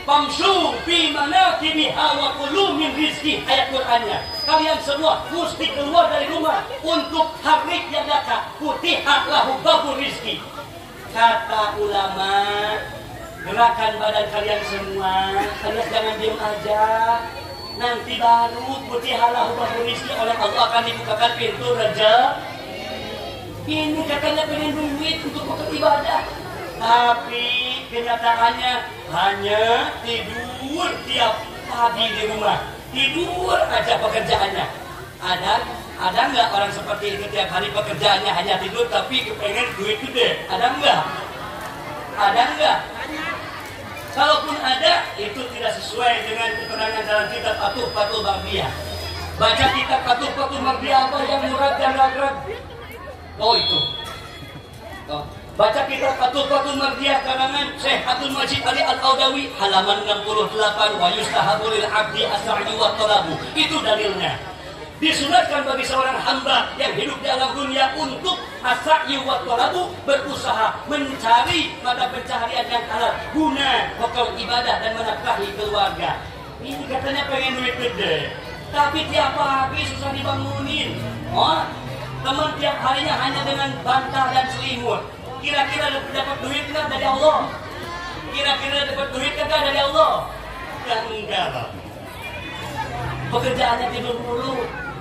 famshu fi manakibiha wa kulu min rizki. Ayat Qur'annya. Kalian semua mesti keluar dari rumah untuk harik yang datang. Futihat lahu babur rizki. Kata ulama, gerakan badan kalian semua, kalian jangan diam aja. Nanti baru futihat lahu babur rizki, oleh Allah akan dibukakan pintu rezeki. Ini katanya pengen duit untuk beribadah, tapi kenyataannya hanya tidur tiap pagi di rumah, tidur aja pekerjaannya. Ada ada nggak orang seperti itu tiap hari pekerjaannya hanya tidur tapi kepengen duit gede? Ada nggak? Ada nggak? Kalaupun ada, itu tidak sesuai dengan keterangan dalam kitab Atuhfatul Mardiah. Baca kitab Atuhfatul Mardiah apa yang murad dan ragrag? Oh itu. Oh. Baca kitab Atuhfatul Mardiah karangan Syekh Abdul Majid Ali Al-Audawi halaman enam puluh delapan, wa yustahabu lil abdi as-sa'yu wa talabu. Itu dalilnya. Disunatkan bagi seorang hamba yang hidup di alam dunia untuk as-sa'yu wa talabu, berusaha mencari mata pencaharian yang halal guna pokok ibadah dan menafkahi keluarga. Ini katanya pengen duit gede, tapi tiap pagi susah dibangunin. Oh, teman tiap harinya hanya dengan bantal dan selimut. Kira-kira dapat duit nggak dari Allah? Kira-kira dapat duit nggak dari Allah? Ya enggak lah. Pekerjaannya tidur mulu.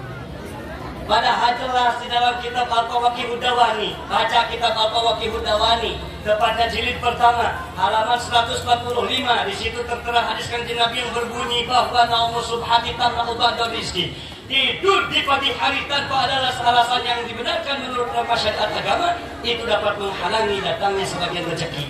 Padahal jelas di dalam kitab Al-Fawaqih Hudawani, baca kitab Al-Fawaqih Hudawani, tepatnya jilid pertama, halaman seratus empat puluh lima. Di situ tertera hadis kanjeng Nabi yang berbunyi bahwa naumu subhati tamna'u ba'da rizki. Tidur di pagi hari tanpa ada alasan yang dibenarkan menurut norma syariat agama, itu dapat menghalangi datangnya sebagian rezeki.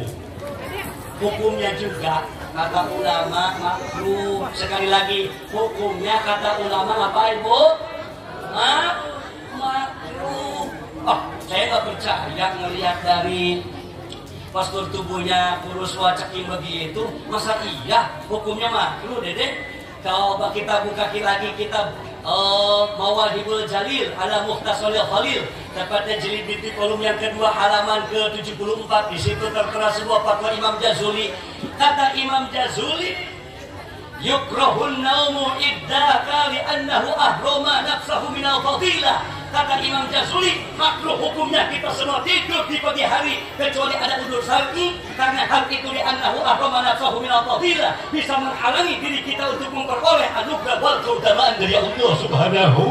Hukumnya juga kata ulama makruh. Sekali lagi, hukumnya kata ulama apa ibu? Mak makruh. Oh, saya nggak percaya ngelihat dari postur tubuhnya kurus wacaking begitu. Masa iya hukumnya makruh, Dede? Kalau kita buka lagi kitab uh, Mawahibul Jalil ala Mukhtasaril Khalil, tepatnya jilid binti kolom yang kedua halaman ke tujuh puluh empat, di situ tertera sebuah fatwa Imam Jazuli. Kata Imam Jazuli, yukrahun naumu iddaka li'annahu ahroma nafsahu minal fadilah. Kata Imam Jazuli, makruh hukumnya kita semua tidur di pagi hari kecuali ada udzur syar'i, karena hal itu li'annahu ahroma nafsahu minal fadilah, bisa menghalangi diri kita untuk memperoleh anugerah wal keutamaan dari Allah Subhanahu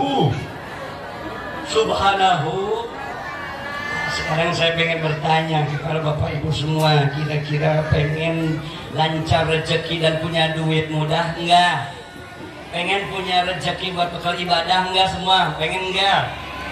Subhanahu. Sekarang saya pengen bertanya kepada Bapak Ibu semua, kira-kira pengen lancar rezeki dan punya duit mudah enggak? Pengen punya rezeki buat bekal ibadah enggak semua? Pengen enggak?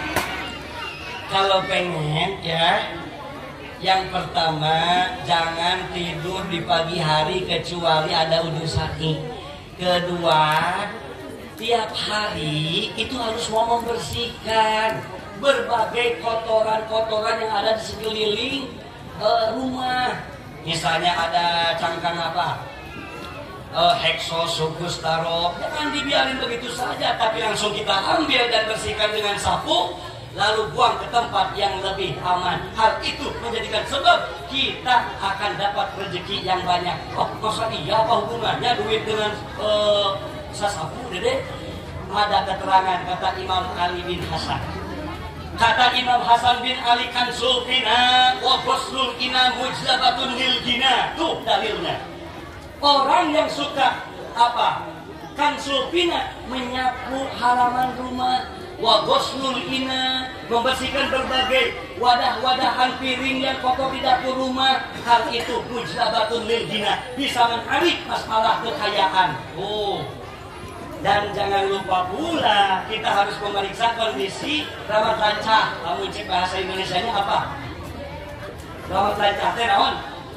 Kalau pengen ya, yang pertama jangan tidur di pagi hari kecuali ada udzur syar'i. Kedua, tiap hari itu harus mau membersihkan berbagai kotoran-kotoran yang ada di sekeliling uh, rumah. Misalnya ada cangkang apa? Uh, heksos, sukus, tarok. Jangan dibiarin begitu saja, tapi langsung kita ambil dan bersihkan dengan sapu, lalu buang ke tempat yang lebih aman. Hal itu menjadikan sebab kita akan dapat rezeki yang banyak. Oh, masa iya apa hubungannya duit dengan uh, sasapu, Dede? Ada keterangan kata Imam Ali bin Hasan. Kata Imam Hasan bin Ali, kansul qina wa ghuslul ina mujlabatun lil gina. Tuh dalilnya. Orang yang suka apa? Kansul qina, menyapu halaman rumah, wa ghuslul ina, membersihkan berbagai wadah-wadahan piring yang kotor di dapur rumah. Hal itu mujlabatun lil gina, bisa menarik masalah kekayaan. Oh. Dan jangan lupa pula kita harus memeriksa kondisi rawat lancah. Kamu cek bahasa Indonesianya apa? Rawat lancah teh naon?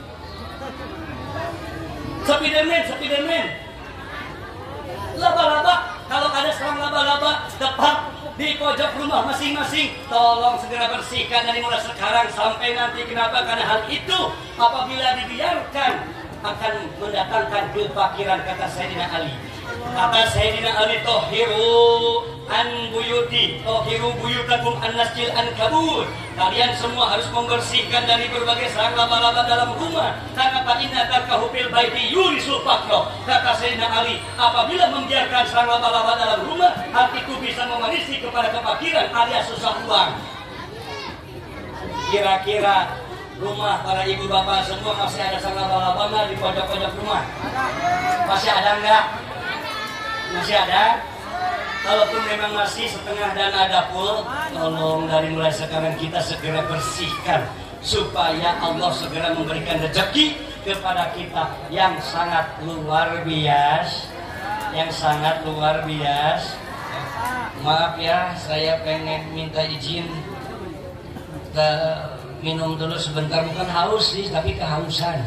Spiderman, Spiderman. Laba-laba, kalau ada serang laba-laba tepat di pojok rumah masing-masing, tolong segera bersihkan dari mulai sekarang sampai nanti. Kenapa? Karena hal itu apabila dibiarkan akan mendatangkan kefakiran, kata Sayyidina Ali. Kata Sayyidina Ali, tohiru an buyuti, tohiru buyutakum an nasjil an kabur. Kalian semua harus membersihkan dari berbagai sarang laba-laba dalam rumah. Karena pak inna tarkahu fil baiti yurisul fakro. Kata Sayyidina Ali, apabila membiarkan sarang laba-laba dalam rumah, hal itu bisa mewarisi kepada kefakiran alias susah uang. Kira-kira rumah para ibu bapak semua masih ada sarang laba-laba nggak di pojok-pojok rumah? Masih ada nggak? Masih ada? Kalaupun memang masih setengah dan ada full, tolong dari mulai sekarang kita segera bersihkan supaya Allah segera memberikan rezeki kepada kita yang sangat luar biasa, yang sangat luar biasa. Maaf ya, saya pengen minta izin ke minum dulu sebentar, bukan haus sih, tapi kehausan.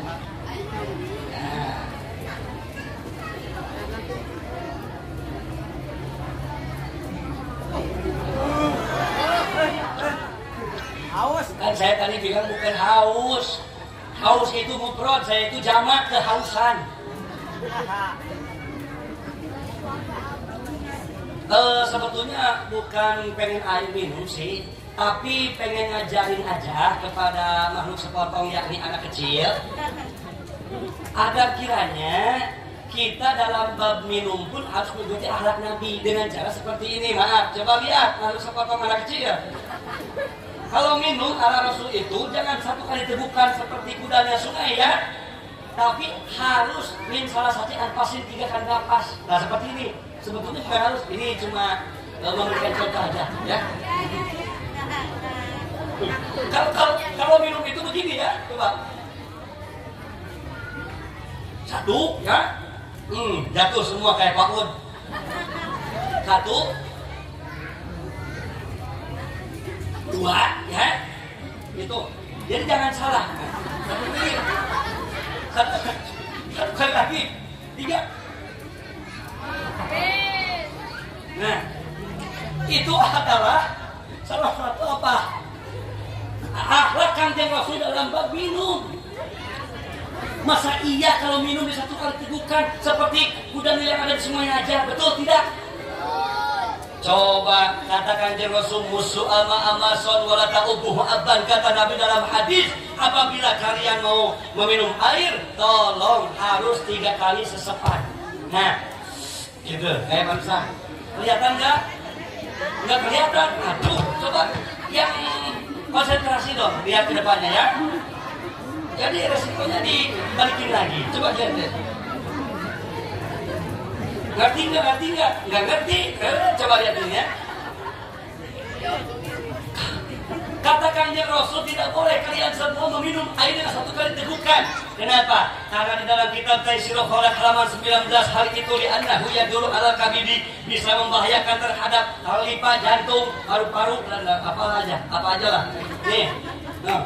Kan saya tadi bilang bukan haus. Haus itu mufrad, saya itu jamak kehausan. Uh, sebetulnya bukan pengen air minum sih, tapi pengen ngajarin aja kepada makhluk sepotong yakni anak kecil, agar kiranya kita dalam bab minum pun harus mengikuti akhlak Nabi dengan cara seperti ini. Maaf, coba lihat makhluk sepotong anak kecil. Kalau minum ala Rasul itu jangan satu kali tegukan seperti kudanya sungai ya, tapi harus min salah satu anpasin tiga kali nafas. Nah seperti ini. Sebetulnya bukan harus, ini cuma uh, memberikan contoh aja ya. Kalau kalau kalau minum itu begini ya, coba satu ya, hmm, jatuh semua kayak Pak Un. Satu. Dua ya, itu jadi jangan salah. Satu, satu kali lagi, tiga. Nah, itu adalah salah satu apa? Akhlak Kanjeng Rasul dalam bab minum. Masa iya kalau minum di satu kali tegukan seperti kuda yang ada di semuanya aja, betul tidak? Coba katakan Kanjeng Rasul musuh ama amason wala ta'ubuh aban, kata Nabi dalam hadis, apabila kalian mau meminum air tolong harus tiga kali sesepat. Nah gitu kayak bangsa, kelihatan nggak? Nggak kelihatan. Aduh, coba yang konsentrasi dong, lihat ke depannya ya. Jadi resikonya dibalikin lagi, coba lihat deh. Ngerti nggak? Ngerti nggak? Nggak ngerti? Eh, coba lihat ini ya. Kata Kanjeng Rasul tidak boleh kalian semua meminum air dengan satu kali tegukan. Kenapa? Karena di dalam kitab Taisirul Khalaq halaman sembilan belas, hal itu li'annahu yadullu ala kabidi, bisa membahayakan terhadap lipa, jantung, paru-paru, dan apa aja, apa aja lah. Nih, nah.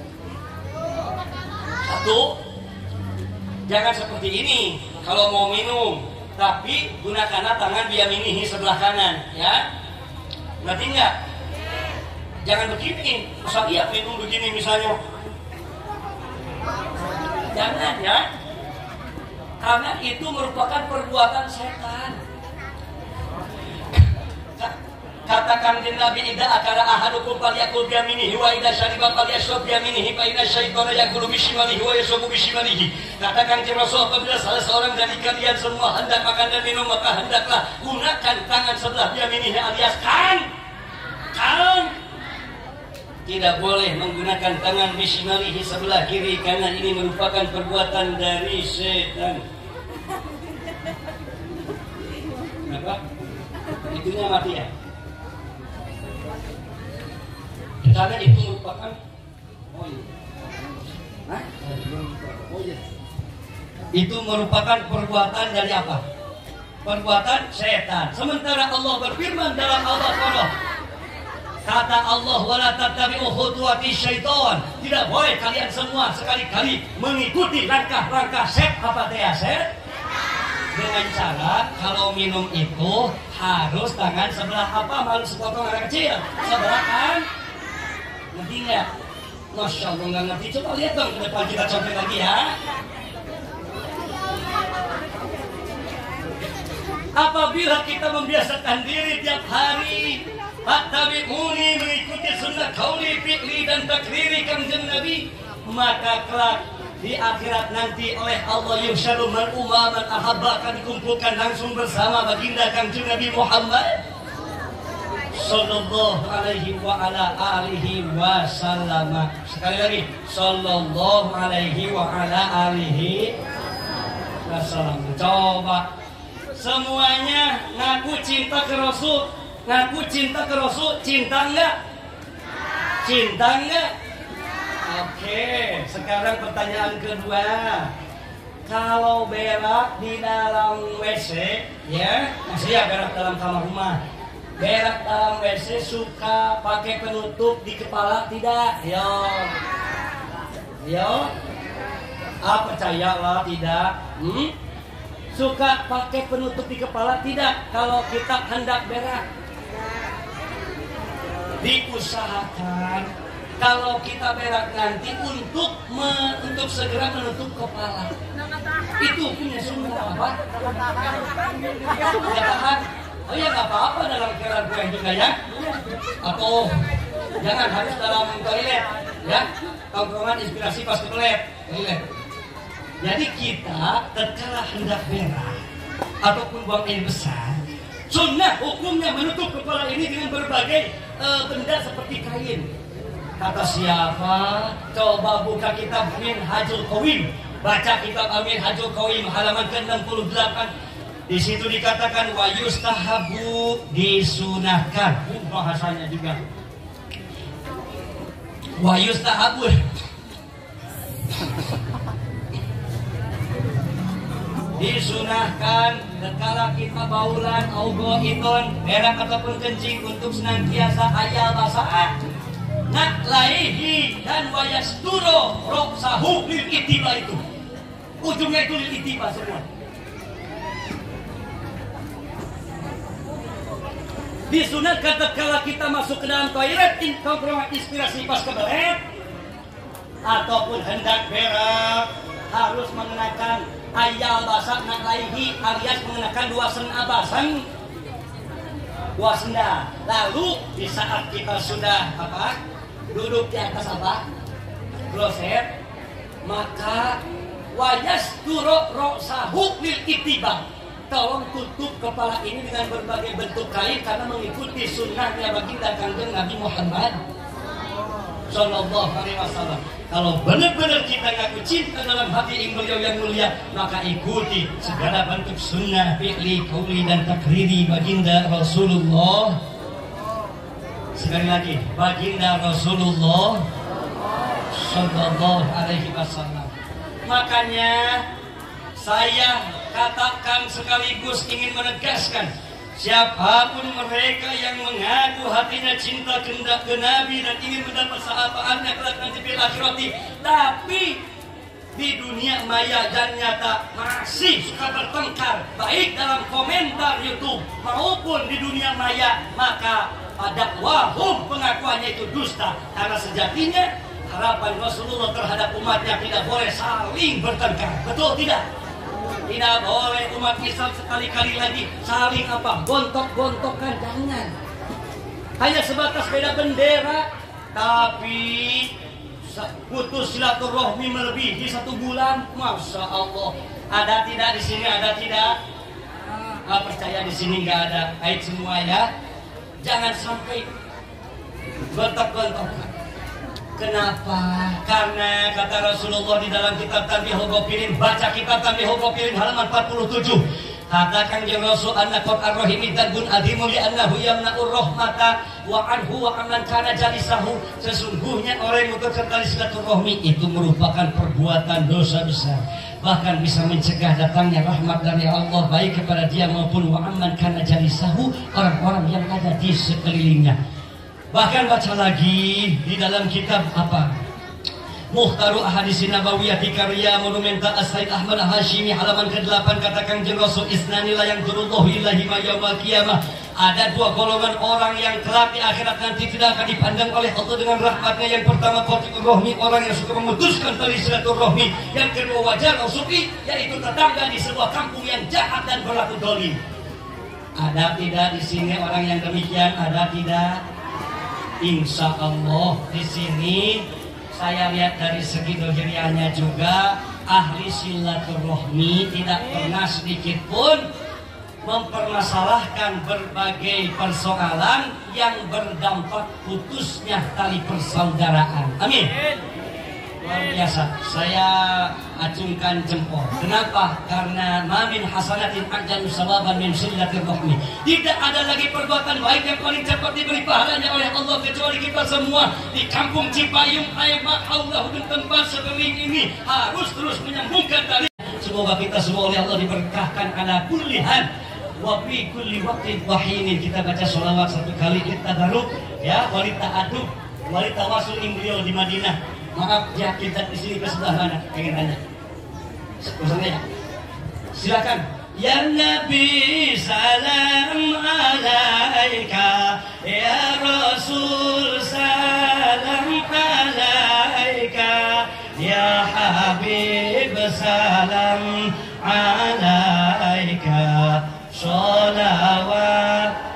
Satu, jangan seperti ini kalau mau minum, tapi gunakanlah tangan biyaminihi sebelah kanan, ya. Ngerti nggak? Jangan begini, masa iya minum begini misalnya. Jangan ya, karena itu merupakan perbuatan setan. Katakan di Nabi, idza akala ahadukum falyakul biyaminihi wa idza syariba falyashrab biyaminihi fa inna syaitana yakulu bishimalihi wa yashrabu bishimalihi. Katakan di Rasul, apabila salah seorang dari kalian semua hendak makan dan minum, maka hendaklah gunakan tangan sebelah biyaminihi alias kan. Kan tidak boleh menggunakan tangan bishimalihi sebelah kiri, karena ini merupakan perbuatan dari setan. Kenapa? Itunya mati ya? Karena itu merupakan oh iya. Hah? Oh iya. Itu merupakan perbuatan dari apa? Perbuatan setan. Sementara Allah berfirman dalam Al-Baqarah, kata Allah, wala tattabi'u khutuwati syaitan. Tidak boleh kalian semua sekali-kali mengikuti langkah-langkah setan. Apa teh set? Dengan cara kalau minum itu harus tangan sebelah apa? Malu sepotong anak kecil. Sebelah kan? Ngerti nggak? Masya Allah nggak ngerti. Coba lihat dong ke depan, kita contoh lagi ya. Apabila kita membiasakan diri tiap hari fattabi'uni, mengikuti sunnah qauli fi'li dan takriri kanjeng Nabi, maka kelak di akhirat nanti oleh Allah yusyadu man umma man ahabba, akan dikumpulkan langsung bersama baginda kanjeng Nabi Muhammad sallallahu alaihi wa ala alihi wasallam. Sekali lagi, sallallahu alaihi wa ala alihi wasallam. Coba semuanya ngaku cinta ke Rasul, ngaku cinta ke Rasul, cinta enggak? Cinta enggak? Oke, sekarang pertanyaan kedua. Kalau berak di dalam W C, ya, masih ya berak dalam kamar rumah. Berak dalam W C suka pakai penutup di kepala tidak? Yo, yo, ah percayalah tidak. Hmm? Suka pakai penutup di kepala tidak kalau kita hendak berak? Diusahakan kalau kita berak nanti untuk me, untuk segera menutup kepala. Itu punya sunnah apa? Ya tahan. Oh ya nggak apa-apa dalam keran gue juga ya. Atau jangan harus dalam toilet ya. Tongkrongan inspirasi pas ke toilet. Toilet. Jadi kita tatkala hendak berak ataupun buang air besar, sunnah hukumnya menutup kepala ini dengan berbagai uh, benda seperti kain. Kata siapa? Coba buka kitab Minhajul Qawim, baca kitab Minhajul Qawim halaman ke enam puluh delapan. Di situ dikatakan wa yustahabu, disunahkan. Uh, bahasanya juga. Wa yustahabu. Disunahkan tatkala kita baulan augo iton berak ataupun kencing untuk senantiasa ayal basaan nak laihi dan wayasturo roksahu lil itiba, itu ujungnya itu lil itiba semua. Disunahkan tatkala kita masuk ke dalam toilet tongkrongan inspirasi pas kebelet ataupun hendak berak harus mengenakan ayal basah nak laihi, alias mengenakan dua senda basang, dua senda. Lalu di saat kita sudah apa duduk di atas apa kloset, maka wayas turok roksahu lil itiba, tolong tutup kepala ini dengan berbagai bentuk kain karena mengikuti sunnahnya baginda kanjeng Nabi Muhammad sallallahu alaihi wasallam. Kalau benar-benar kita ngaku cinta dalam hati beliau yang mulia, maka ikuti segala bentuk sunnah, fi'li, qauli dan takriri baginda Rasulullah. Sekali lagi, baginda Rasulullah sallallahu alaihi wasallam. Makanya saya katakan sekaligus ingin menegaskan, siapapun mereka yang mengaku hatinya cinta kehendak ke Nabi dan ingin mendapat syafaatnya kelak nanti fil akhirati, tapi di dunia maya dan nyata masih suka bertengkar baik dalam komentar YouTube maupun di dunia maya, maka pada wahum pengakuannya itu dusta, karena sejatinya harapan Rasulullah terhadap umatnya tidak boleh saling bertengkar. Betul tidak? Tidak boleh umat Islam sekali-kali lagi saling apa? Gontok-gontokan, jangan. Hanya sebatas beda bendera, tapi putus silaturahmi melebihi satu bulan. Masya Allah. Ada tidak di sini? Ada tidak? Ah, percaya di sini nggak ada. Baik semua ya. Jangan sampai gontok-gontokan. Kenapa? Karena kata Rasulullah di dalam kitab Tanbihul Ghafirin, baca kitab Tanbihul Ghafirin halaman empat puluh tujuh. Katakan ya Rasul anna qad ar-rahimi dadun adimun li annahu yamna'ur rahmata wa anhu wa amman kana jalisahu. Sesungguhnya orang yang memutuskan tali silaturahmi itu merupakan perbuatan dosa besar, bahkan bisa mencegah datangnya rahmat dari Allah baik kepada dia maupun wa amman kana jalisahu, orang-orang yang ada di sekelilingnya. Bahkan baca lagi di dalam kitab apa? Muhtaru Ahadits Nabawiyah karya Monumenta As-Said Ahmad Hashimi halaman ke delapan, katakan jeng Rasul isnani la yang turullahu ilahi ma yaumil qiyamah. Ada dua golongan orang yang kelak di akhirat nanti tidak akan dipandang oleh Allah dengan rahmatnya. Yang pertama qati'ur rahmi, orang yang suka memutuskan tali silaturahmi. Yang kedua wajar usuki, yaitu tetangga di sebuah kampung yang jahat dan berlaku zalim. Ada tidak di sini orang yang demikian? Ada tidak? Insya Allah di sini saya lihat dari segi dohiriannya juga ahli silaturahmi, tidak pernah sedikit pun mempermasalahkan berbagai persoalan yang berdampak putusnya tali persaudaraan. Amin. Luar biasa, saya acungkan jempol. Kenapa? Karena mamin hasanatin ajalu sawaban min silaturahmi. Tidak ada lagi perbuatan baik yang paling cepat diberi pahalanya oleh Allah kecuali kita semua di kampung Cipayung, Aima, Allah di tempat seperti ini harus terus menyambungkan tali. Semoga kita semua oleh Allah diberkahkan ala kulli hal wa fi kulli waqtin wahinin. Kita baca sholawat satu kali, kita tadaruk ya, walita aduk, walita wasul beliau di Madinah. Maaf ya, kita di sini ke sebelah mana? Pengen tanya. Urusannya ya. Silakan. Ya Nabi salam alaika, ya Rasul salam alaika, ya Habib salam alaika, sholawat.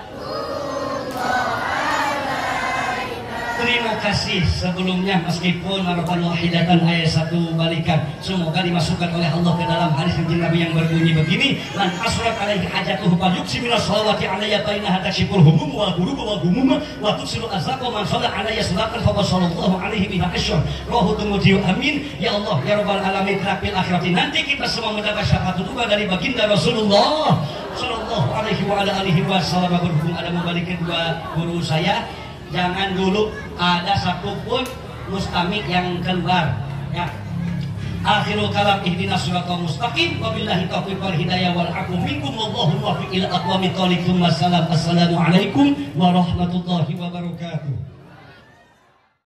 Terima kasih sebelumnya, meskipun harapan wahidatan ayat satu balikan, semoga dimasukkan oleh Allah ke dalam hadis kanjeng Nabi yang berbunyi begini, lan asrat alaihi hajatuhu fal yuksi minas sholawati alayya bainaha taksyiful humum wal ghurub wal gumum wa tuksilu azaq wa man shalla alayya salatan fa sallallahu alaihi biha asyur rahu tumudiu. Amin ya Allah ya rabbal alamin. Fil akhirati nanti kita semua mendapat syafaat juga dari baginda Rasulullah sallallahu alaihi wa ala alihi wasallam. Berhubung ada membalik kedua guru saya, jangan dulu ada satupun mustamik yang keluar ya. Akhirul kalam ihdinas siratal mustaqim wabillahi taufiq wal hidayah wal afu minkum wallahu muwaffiq ila aqwamit thoriq. Assalamualaikum warahmatullahi wabarakatuh.